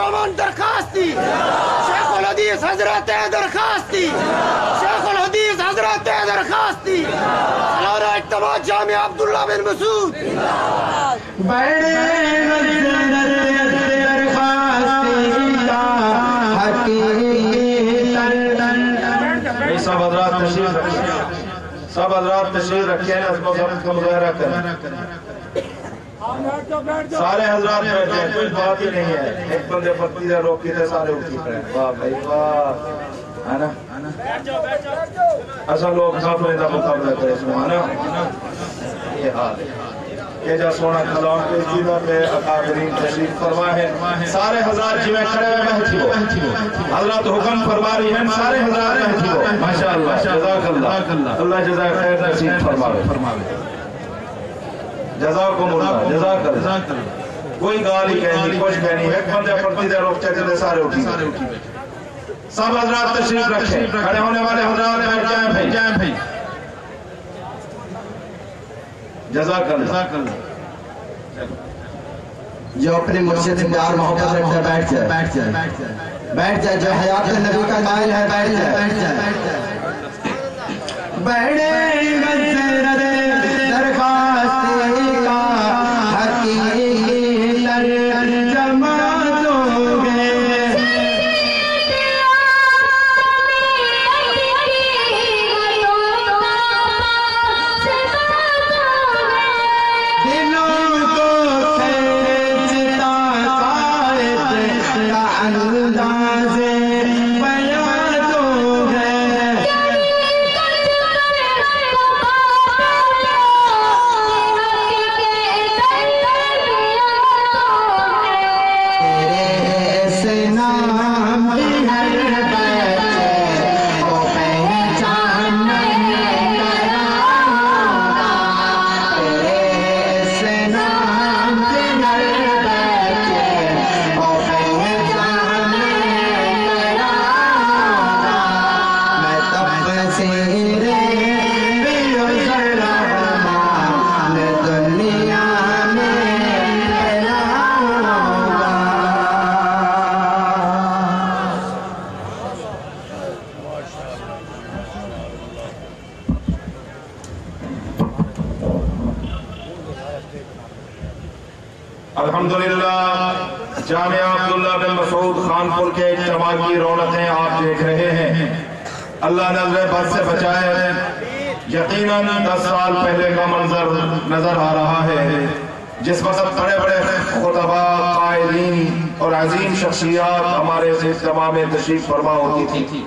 الرحمن درخواستی شیخ الحدیث حضرت درخواستی شیخ الحدیث حضرت درخواستی سالانہ اجتماع جامع عبداللہ بن مسعود بڑے سب حضرات تشریف رکھیں سب حضرات تشریف رکھیں نظم و ضبط کا مظاہرہ کریں سارے حضرات بیٹھ جائیں کوئی بات ہی نہیں ہے ایک بندے پتی سے روکی تھے سارے اٹھی پڑے واہ بھائی واہ ہے نا ایسا لوگ کافرے کا مقابلہ کرے سبحان یہ حال ہے کہ جا سونا کلام کے جیدہ پہ اکابرین تشریف فرما ہے سارے حضرات جی میں کھڑے ہوئے بیٹھی ہو حضرات حکم فرما رہی ہیں سارے حضرات بیٹھی ہو ماشاءاللہ جزاک اللہ اللہ جزاک خیر نصیب فرماوے جزاکم اللہ جزاک اللہ کوئی گالی کہنی کچھ کہنی ایک بندے پرتی دے روک چکے دے سارے اٹھی سب حضرات تشریف رکھیں کھڑے ہونے والے حضرات بیٹھ جائیں بھائی جزاک اللہ جو اپنے مرشد سے پیار محبت رکھتا ہے بیٹھ جائے جو حیات نبی کا قائل ہے بیٹھ جائے بڑے مسرت درخواستی کا حقیقت جمع دو گے الحمدللہ جامعہ عبداللہ بن مسعود خانپور کے اجتماع کی رونقیں آپ دیکھ رہے ہیں اللہ نظر بد سے بچائے یقیناً 10 سال پہلے کا منظر نظر آ رہا ہے جس وقت بڑے بڑے خطبہ قائلین اور عظیم شخصیات ہمارے اجتماع میں تشریف فرما ہوتی تھی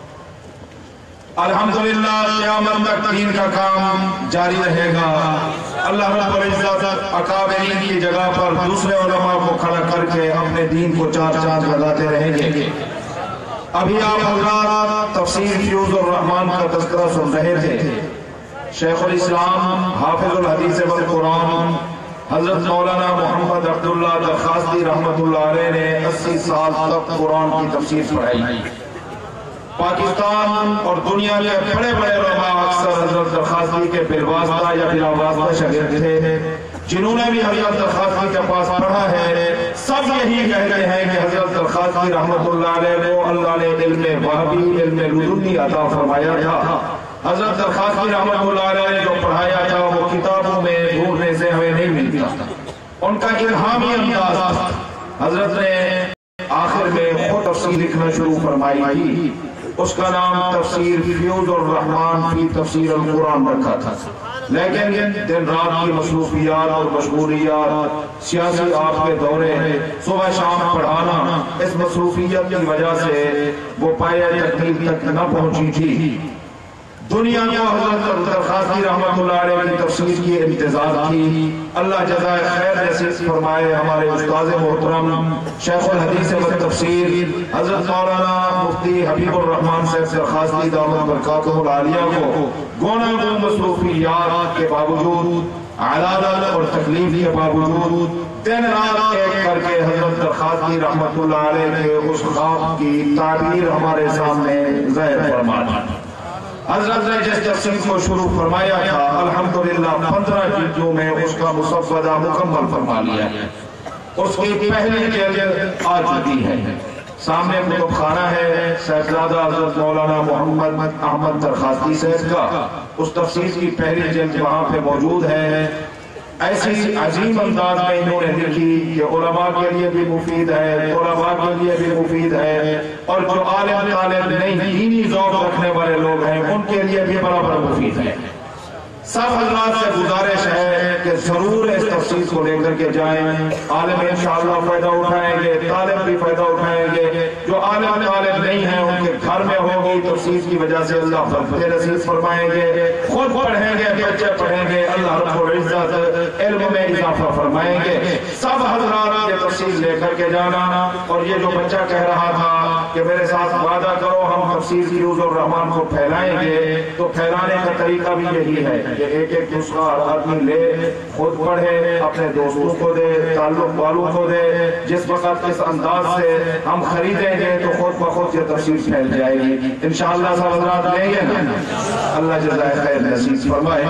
الحمدللہ قیامت تک دین کا کام جاری رہے گا اللہ رب العزت اکابرین کی جگہ پر دوسرے علماء کو کھڑا کر کے اپنے دین کو چار چاند لگاتے رہیں گے ابھی آپ حضرات تفسیر فیوض الرحمان کا تذکرہ سن رہے تھے شیخ الاسلام حافظ الحدیث والقرآن حضرت مولانا محمد عبداللہ درخواستی رحمت اللہ علیہ نے 80 سال تک قرآن کی تفسیر پڑھائی پاکستان اور دنیا کے بڑے بڑے علماء اکثر حضرت درخواستی کے بالواسطہ یا بلا واسطہ شاگرد تھے جنہوں نے بھی حضرت درخواستی کے پاس پڑھا ہے سب یہی کہتے ہیں کہ حضرت درخواستی رحمت اللہ علیہ کو اللہ نے علم وحبی علم لدنی عطا فرمایا تھا حضرت درخواستی رحمت اللہ علیہ نے جو پڑھایا تھا وہ کتابوں میں ڈھونڈنے سے ہمیں نہیں ملتا ان کا الہامی انداز حضرت نے آخر میں خود تفسیر لکھنا شروع فرمائی تھی اس کا نام تفسیر فیوض الرحمان فی تفسیر القرآن رکھا تھا لیکن دن رات کی مصروفیات اور مشغولیات سیاسی آپ کے دورے صبح شام پڑھانا اس مصروفیت کی وجہ سے وہ پایہ تکمیل تک نہ پہنچی تھی دنیا کو حضرت درخواستی رحمت اللہ علیہ کی تفسیر کی انتظار تھی اللہ جزائے خیر نصیب فرمائے ہمارے استاذ محترم شیخ الحدیث والتفسیر حضرت مولانا مفتی حبیب الرحمان صاحب درخواستی دامت برکاتہ العالیہ کو گونا گو مصروفیات کے باوجود علالت اور تکلیف کے باوجود دن رات ایک کر کے حضرت درخواستی رحمت اللہ علیہ کے اس خواب کی تعبیر ہمارے سامنے ظاہر فرمانا حضرت نے جس تفسیر کو شروع فرمایا تھا الحمدللہ 15 جلدوں میں اس کا مسودہ مکمل فرما لیا اس کی پہلی جلد آ چکی ہے. سامنے کتب خانہ ہے صاحبزادہ حضرت مولانا محمد احمد درخاستی صاحب کا. اس تفسیر کی پہلی جلد وہاں پہ موجود ہے. ایسی عظیم انداز میں انہوں نے لکھی کہ علماء کے لیے بھی مفید ہے, طلباء کے لیے بھی مفید ہے, اور جو عالم طالب نہیں دینی ذوق رکھنے والے لوگ ہیں ان کے لیے بھی برابر مفید ہے. سب حضرات سے گزارش ہے کہ ضرور اس تفسیر کو لے کر کے جائیں. عالم انشاءاللہ فائدہ اٹھائیں گے, طالب بھی فائدہ اٹھائیں گے. جو عالم طالب نہیں ہیں ان کے گھر میں ہوگی تفسیر کی وجہ سے اللہ برکت نصیب فرمائیں گے. خود پڑھیں گے, بچے پڑھیں گے, اللہ رب العزت علم میں اضافہ فرمائیں گے. سب حضرات یہ تفسیر لے کر کے جانا. اور یہ جو بچہ کہہ رہا تھا کہ میرے ساتھ وعدہ کرو ہم تفسیر فیوز الرحمان کو پھیلائیں گے, تو پھیلانے کا طریقہ بھی یہی ہے کہ ایک ایک نسخہ آدمی لے, خود پڑھے, اپنے دوستوں کو دے, تعلق والوں کو دے. جس وقت اس انداز سے ہم خریدیں گے تو خود بخود یہ تفسیر پھیل جائے گی انشاءاللہ. سب حضرات لیں گے نا, اللہ جزائے خیر نصیب فرمائے.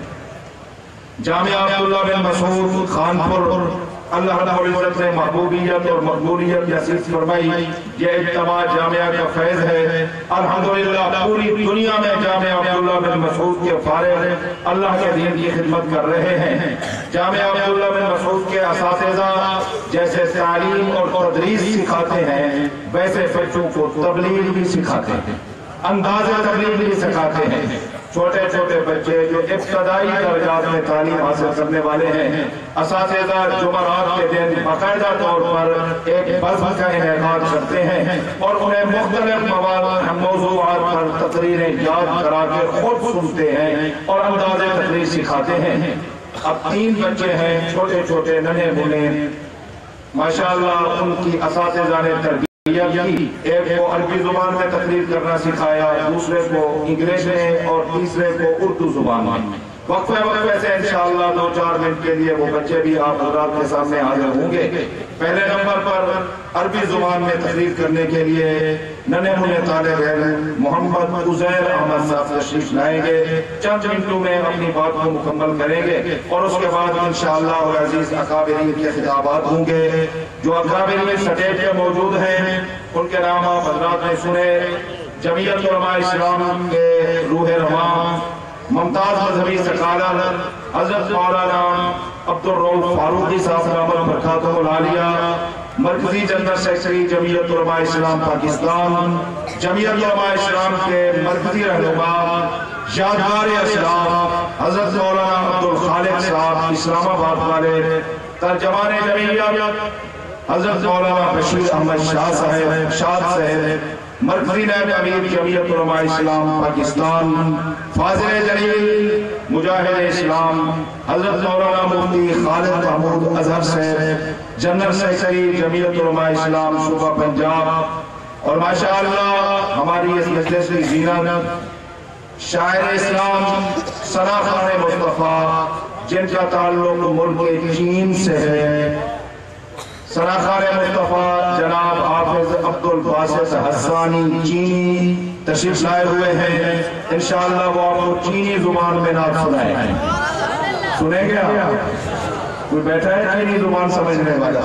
جامعہ عبداللہ بن مسعود خانپور, اللہ رب العزت نے محبوبیت اور مقبولیت نصیب فرمائی. یہ اجتماع جامعہ کا فیض ہے. الحمدللہ پوری دنیا میں جامعہ عبداللہ بن مسعود کے فارغ اللہ کے دین کی خدمت کر رہے ہیں. جامعہ عبداللہ بن مسعود کے اساتذہ جیسے تعلیم اور تدریس سکھاتے ہیں ویسے بچوں کو تبلیغ بھی سکھاتے ہیں, انداز تبلیغ بھی سکھاتے ہیں. چھوٹے چھوٹے بچے جو ابتدائی درجات میں تعلیم حاصل کرنے والے ہیں, اساتذہ جمعرات کے دن باقاعدہ طور پر ایک بزم کا انعقاد کرتے ہیں اور انہیں مختلف موضوعات پر تقریریں یاد کرا کے خود سنتے ہیں اور انداز تقریر سکھاتے ہیں. اب 3 بچے ہیں چھوٹے چھوٹے ننھے منے, ماشاءاللہ ان کی اساتذہ نے تربیت. ایک کو عربی زبان میں تقریر کرنا سکھایا, دوسرے کو انگلش میں اور تیسرے کو اردو زبان میں. وقفے سے انشاءاللہ 2-4 منٹ کے لیے وہ بچے بھی آپ حضرات کے سامنے حاضر ہوں گے. پہلے نمبر پر عربی زبان میں تقریر کرنے کے لیے ننھے منے طالب علم محمد عزیر احمد صاحب تشریف لائیں گے. چند منٹوں میں اپنی بات کو مکمل کریں گے اور اس کے بعد انشاءاللہ العزیز اکابرین کے خطابات ہوں گے. جو اکابرین سٹیج پہ موجود ہیں ان کے نام آپ حضرات نے سنے. جمعیت علماء اسلام کے روح رواں ممتاز مذہبی سکالر حضرت مولانا عبدالرؤوف فاروقی صاحب دامت برکاتہ العالیہ, مرکزی جنرل سیکرٹری جمعیت علماء اسلام پاکستان, جمعیت علماء اسلام کے مرکزی رہنما یادگار اسلام حضرت مولانا عبدالخالق صاحب اسلام آباد والے, ترجمان جمعیت حضرت مولانا بشیر احمد شاہ صاحب, مرکزی نائب امیر جمعیت علماء اسلام پاکستان, فاضل جلیل مجاہد اسلام حضرت مولانا مفتی خالد محمود اظہر صاحب, جنرل سیکرٹری جمعیت علماء اسلام صوبہ پنجاب. اور ماشاءاللہ ہماری اس مجلس کی زینت شاعر اسلام ثنا خان مصطفیٰ جن کا تعلق ملک چین سے ہے. ثنا خان مصطفیٰ جناب حافظ عبدالباسط حسانی چینی تشریف لائے ہوئے ہیں. انشاءاللہ وہ آپ کو چینی زبان میں نعت سنائیں گے. سنیں گے آپ؟ کوئی بیٹھا ہے چینی زبان سمجھنے والا؟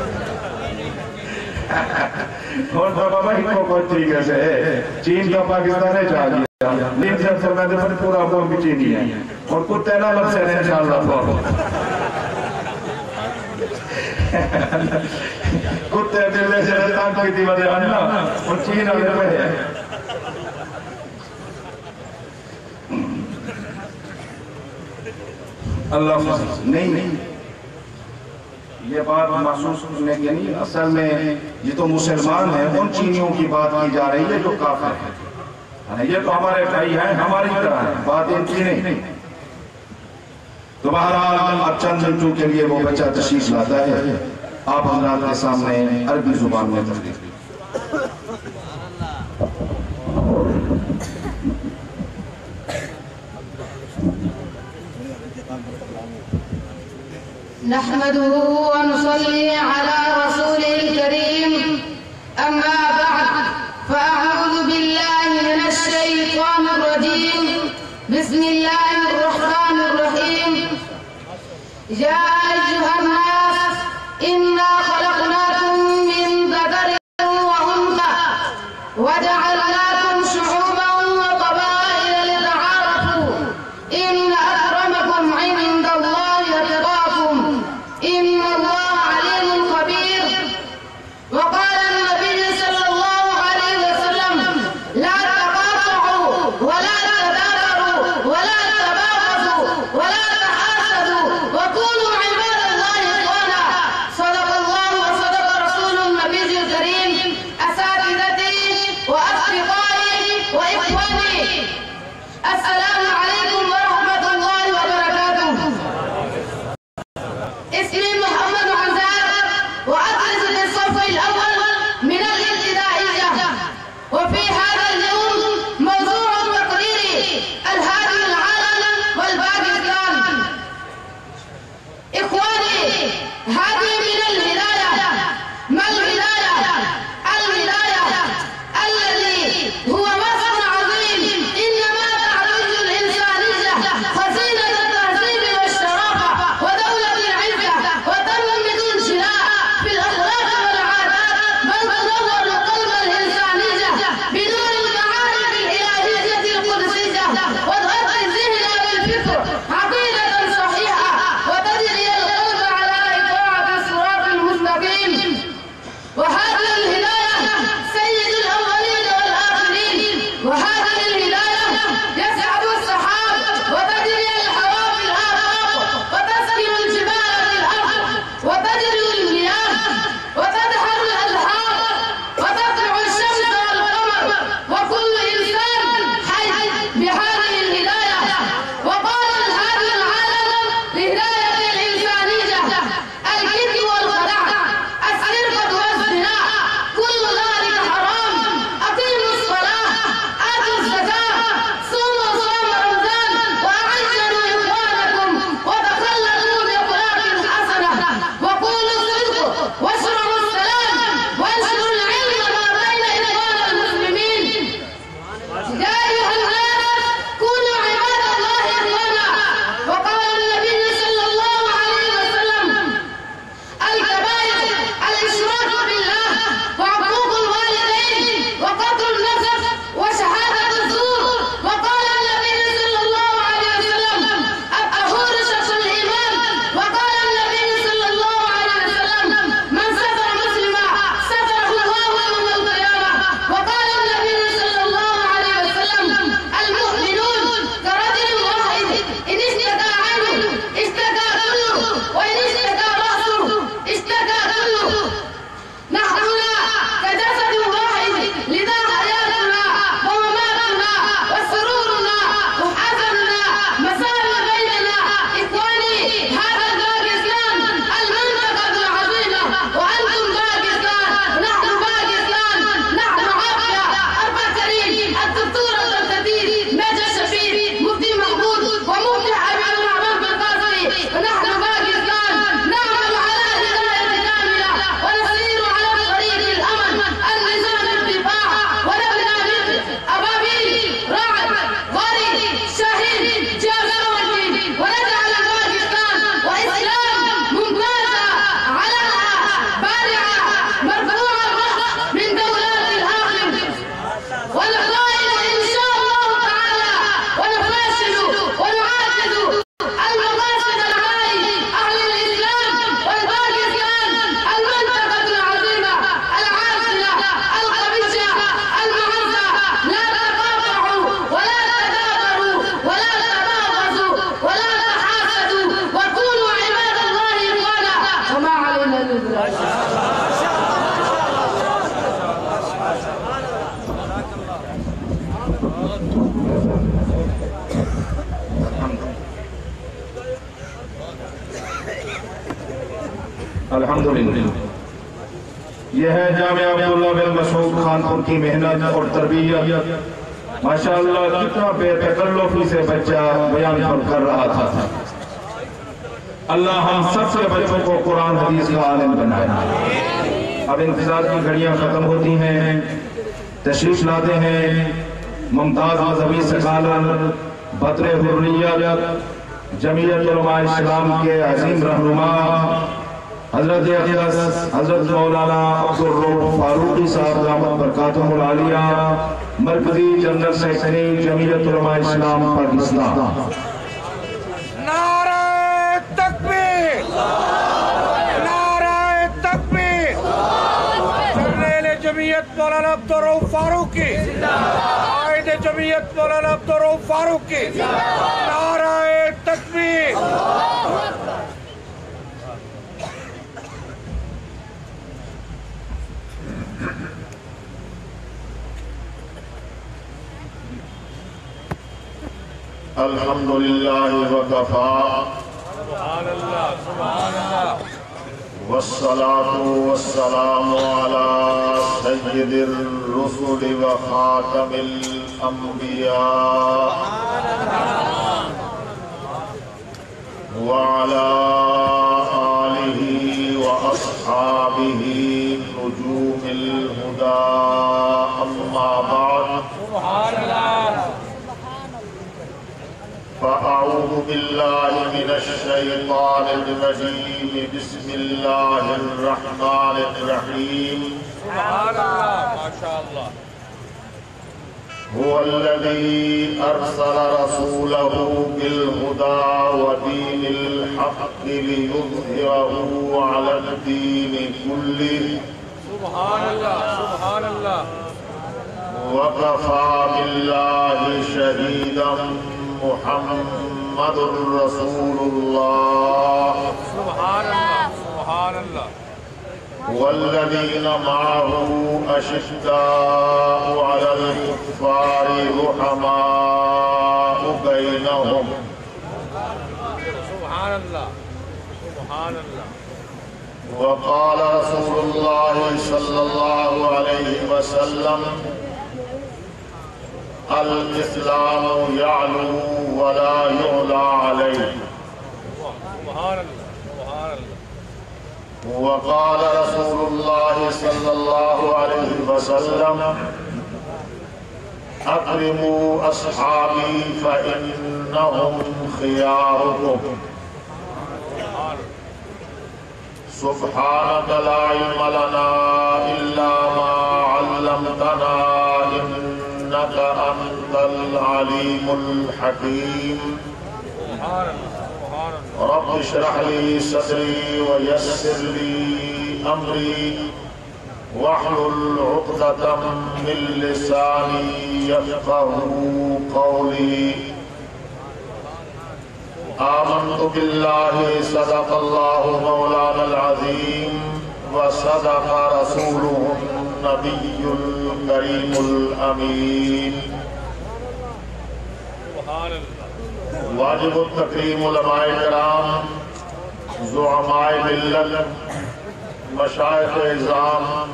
اور بابا ہی کو کوئی طریقے سے ہے, چین کا پاکستان ہے چاہ دیا نیم سے فرمائے دے پورا ملک چینی ہے اور کتے نہ لگ سے انشاءاللہ کتے دلے سے رتان کی دیوہ دے آنا اور چین آگے پہے. اللہ نہیں یہ بات محسوس کرنے کے نہیں, اصل میں یہ تو مسلمان ہیں, ان چینیوں کی بات کی جا رہی ہے جو کافر ہیں. یہ تو ہمارے بھائی ہیں, ہماری طرح ہیں, بات ان کی نہیں. تو بہرحال اب چند منٹوں کے لیے وہ بچہ تشریف لاتا ہے آپ حضرات کے سامنے عربی زبان میں تقریر. نحمده ونصلي على رسوله الكريم أما بعد فأعوذ بالله من الشيطان الرجيم بسم الله الرحمن الرحيم يا أيها الناس إنا خلقناكم من ذكر وأنثى وجعلناكم شعوبا وقبائل لتعارفوا إن أكرمكم عند الله أتقاكم إن الله عليم خبير. وقال النبي صلى الله عليه وسلم لا تقاطعوا ولا تدابروا ولا تباغضوا ولا تحاسدوا وكونوا عباد الله إخوانا. صدق الله وصدق رسول النبي الكريم. أساتذتي وأصدقائي وإخواني، السلام عليكم ورحمة الله وبركاته. اسمي محمد عزار وأدرس في الصف الأول من الابتدائية. وفي هذا اليوم موضوع تقريري الهادي العالم والباكستان. إخواني، هذه من الهداية. ما الهداية؟ الهداية الذي هو مصدر عظيم إنما تعرج الإنسانية خزينة التهذيب والشرافة ودولة العزة وتنمو بدون شراء في الأخلاق والعادات، بل تنور قلب الإنسانية بدون المعارف الإلهية القدسية وتغطي الذهن بالفكر عقيدة صحيحة وتجري القلب على إطاعة الصراط المستقيم. وهذه الهداية سيد الأولين والآخرين. وهذه الهداية يسعد السحاب وتجري الهواء في الآفاق وتسكن الجبال في الأرض وتجري المياه وتدحر الأنهار وتطلع الشمس والقمر وكل إنسان حي بهذه الهداية. وقال الهادي العالم لهداية الإنسانية الكذب والخداع، السرقة والزنا، كل ذلك حرام. أقيموا الصلاة، آتوا الزكاة، صوموا صوم رمضان وأعزلوا إخوانكم وتخلقوا بأخلاق حسنة وقولوا الصدق واشرعوا السلام وانشروا العلم ما بين إخوان المسلمين. يا أيها الناس كونوا عباد الله إخوانا. وقال النبي صلى الله عليه وسلم الكبائر الإشراك بالله وعقوق الوالدين وقتل النسب وشهادة الزور. وقال النبي صلى الله عليه وسلم الطهور شطر الإيمان. وقال النبي صلى الله عليه وسلم من ستر مسلما ستره الله يوم القيامة. وقال النبي صلى الله عليه وسلم المؤمنون كرجل واحد إن اشتكى عينه اشتكى كله وإن اشتكى رأسه اشتكى كله. نحننا كجسد واحد، لذا حياتنا ومماتنا وسرورنا وحزننا مساوي بيننا. إخواني، هذا باكستان المنطقة العظيمة وأنتم باكستان، نحن باكستان، نحن عافية أربع كريم الدكتور الدكتور ماجد شفيق مفتي محمود ومفتي حبيب الرحمن بالقاسمي. ونحن باكستان نعمل على هداية كاملة ونسير على طريق الأمل النظام الدفاع ونبنى مثل أبابيل رعد غريب شاهين جاسوسي ونجعل باكستان وإسلام ممتازة علىها بارعة مرفوعة الرأس من دولات الآخر. ونقائم إن شاء الله تعالى ونفاشل ونعاجز المقاصد العالي أهل الإسلام والباكستان المنطقة العظيمة العاصمة القبيشة المعزة. لا تقاطعوا ولا تدابروا ولا تباغضوا ولا تحاسدوا وكونوا عباد الله إخوانا. وما علينا إلا البلاغ. अल्हम्दुलिल्लाह। यह है जामिया अब्दुल्ला बिन मसूद खानपुर की मेहनत और तरबियत। माशाअल्लाह, कितना बेतकल्लुफी से बच्चा बयान कर रहा था। अल्लाह हम सब के बच्चों को कुरान हदीस का आलिम बनाए। अब इंतजार की घड़ियां खत्म होती हैं, तशरीफ लाते हैं मुमताज मजहबी सकालत बदर हुर्रियत जमीयत उलमा इस्लाम के अजीम रहनुमा حضرت اقدس حضرت مولانا عبدالرؤوف فاروقی صاحب دامت برکاتہم العالیہ مرکزی جنرل سیکرٹری جمعیت علماء اسلام پاکستان. نعرہ تکبیر، نعرہ تکبیر. جنرل جمعیت مولانا عبدالرؤوف فاروقی، قائد جمعیت مولانا عبدالرؤوف فاروقی، نعرہ تکبیر. الحمدللہ وکفا والصلاة والسلام على سید الرسل وخاتم الانبیاء وعلى آلہ واصحابہ نجوم الہدى. اما بعد فأعوذ بالله من الشيطان الرجيم. بسم الله الرحمن الرحيم. سبحان اللہ، ما شاء اللہ. هو الذي أرسل رسوله بالهدى ودين الحق ليظهره على الدين كله. سبحان اللہ، سبحان اللہ. وكفى بالله شهيدا محمد رسول الله. سبحان اللہ، سبحان اللہ. والذين معه أشداء على الكفار رحماء بينهم. سبحان اللہ، سبحان اللہ. وقال رسول الله صلى الله عليه وسلم الإسلام يعلو ولا يعلى عليه. سبحان اللہ، سبحان اللہ. وقال رسول الله صلى الله عليه وسلم أكرموا أصحابي فإنهم خياركم. سبحانك لا علم لنا إلا ما علمتنا إنك أنت العليم الحكيم. رب اشرح لي صدري ويسر لي أمري واحلل عقدة من لساني يفقهوا قولي. آمنت بالله صدق الله مولانا العظيم وصدق رسوله النبي الكريم الأمين. واجب التکریم علماء کرام، زعماء ملت، مشائخ اعظام،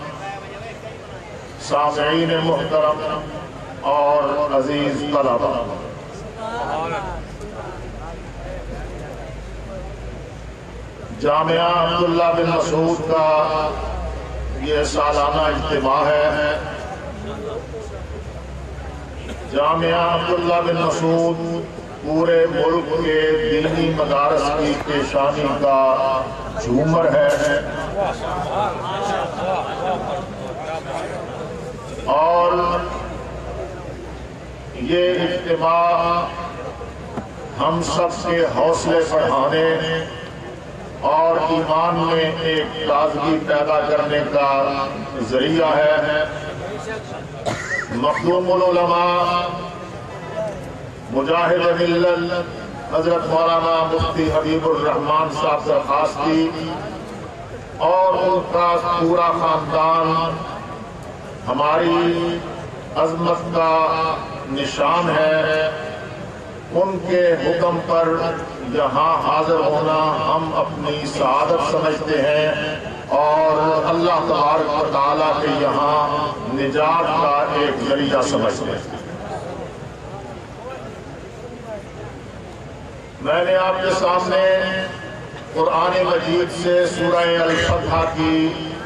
سامعین محترم اور عزیز طلبہ. جامعہ عبداللہ بن مسعود کا یہ سالانہ اجتماع ہے. جامعہ عبداللہ بن مسعود پورے ملک کے دینی مدارس کی پیشانی کا جھومر ہے اور یہ اجتماع ہم سب کے حوصلے بڑھانے اور ایمان میں ایک تازگی پیدا کرنے کا ذریعہ ہے. مخدوم العلماء مجاہد ملت حضرت مولانا مفتی حبیب الرحمان صاحب درخواستی اور ان کا پورا خاندان ہماری عظمت کا نشان ہے. ان کے حکم پر یہاں حاضر ہونا ہم اپنی سعادت سمجھتے ہیں اور اللہ تبارک و تعالیٰ کے یہاں نجات کا ایک ذریعہ سمجھتے ہیں. میں نے آپ کے سامنے قرآن مجید سے سورہ الفتح کی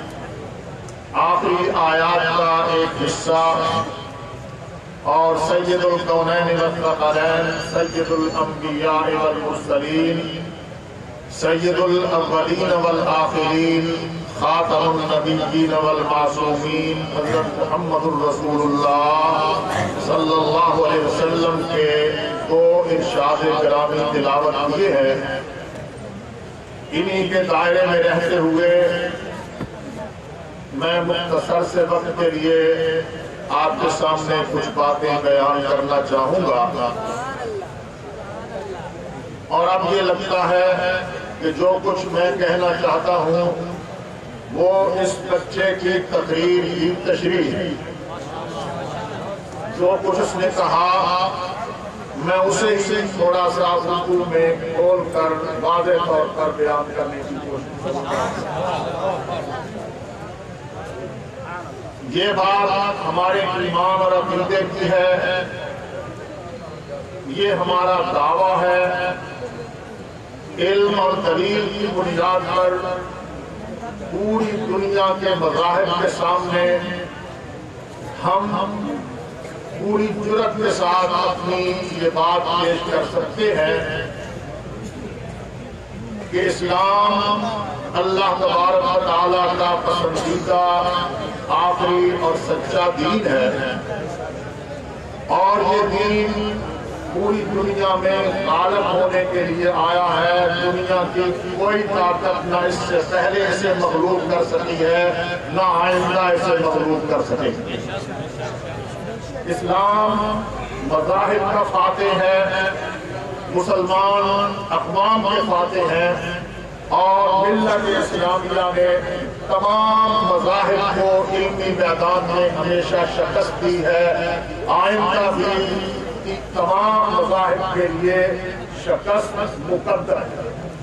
آخری آیات کا ایک حصہ اور سید الکونین والثقلین سید الانبیاء والمرسلین सय्यदुल अव्वलीन वल आखिरीन खातमुन नबिय्यीन वल मासूमीन हज़रत मुहम्मदुर रसूलुल्लाह सल्लल्लाहु अलैहि वसल्लम के दो इरशाद गिरामी तिलावत किए हैं। इन्हीं के दायरे में रहते हुए मैं मुख्तसर से वक्त के लिए आपके सामने कुछ बातें बयान करना चाहूंगा। और अब ये लगता है कि जो कुछ मैं कहना चाहता हूं वो इस बच्चे की तकरीर की तशरीह है। जो कुछ उसने कहा मैं उसे ही थोड़ा सा उर्दू में खोल कर वाज़ेह तौर पर बयान करने की कोशिश करूंगा। ये बात हमारे ईमान और अक़ीदे की है, ये हमारा दावा है। इल्म और दलील की बुनियाद पर पूरी दुनिया के मज़ाहिब के सामने हम पूरी जुर्रत के साथ अपनी ये बात पेश कर सकते हैं कि इस्लाम अल्लाह तबारक व तआला का पसंदीदा आखिरी और सच्चा दीन है और ये दीन पूरी दुनिया में गालिब होने के लिए आया है। दुनिया की कोई ताकत न इससे पहले इसे मगलूब कर सकी है, न आइंदा इसे मगलूब कर सकेगी। इस्लाम मज़ाहिब का फातेह है, मुसलमान अक़वाम के फातेह हैं और मिल्लत इस्लामिया ने तमाम मज़ाहिब को इल्मी मैदान में हमेशा शिकस्त दी है। आइंदा भी तमाम मज़ाहिब के लिए शिकस्त मुक़द्दर है।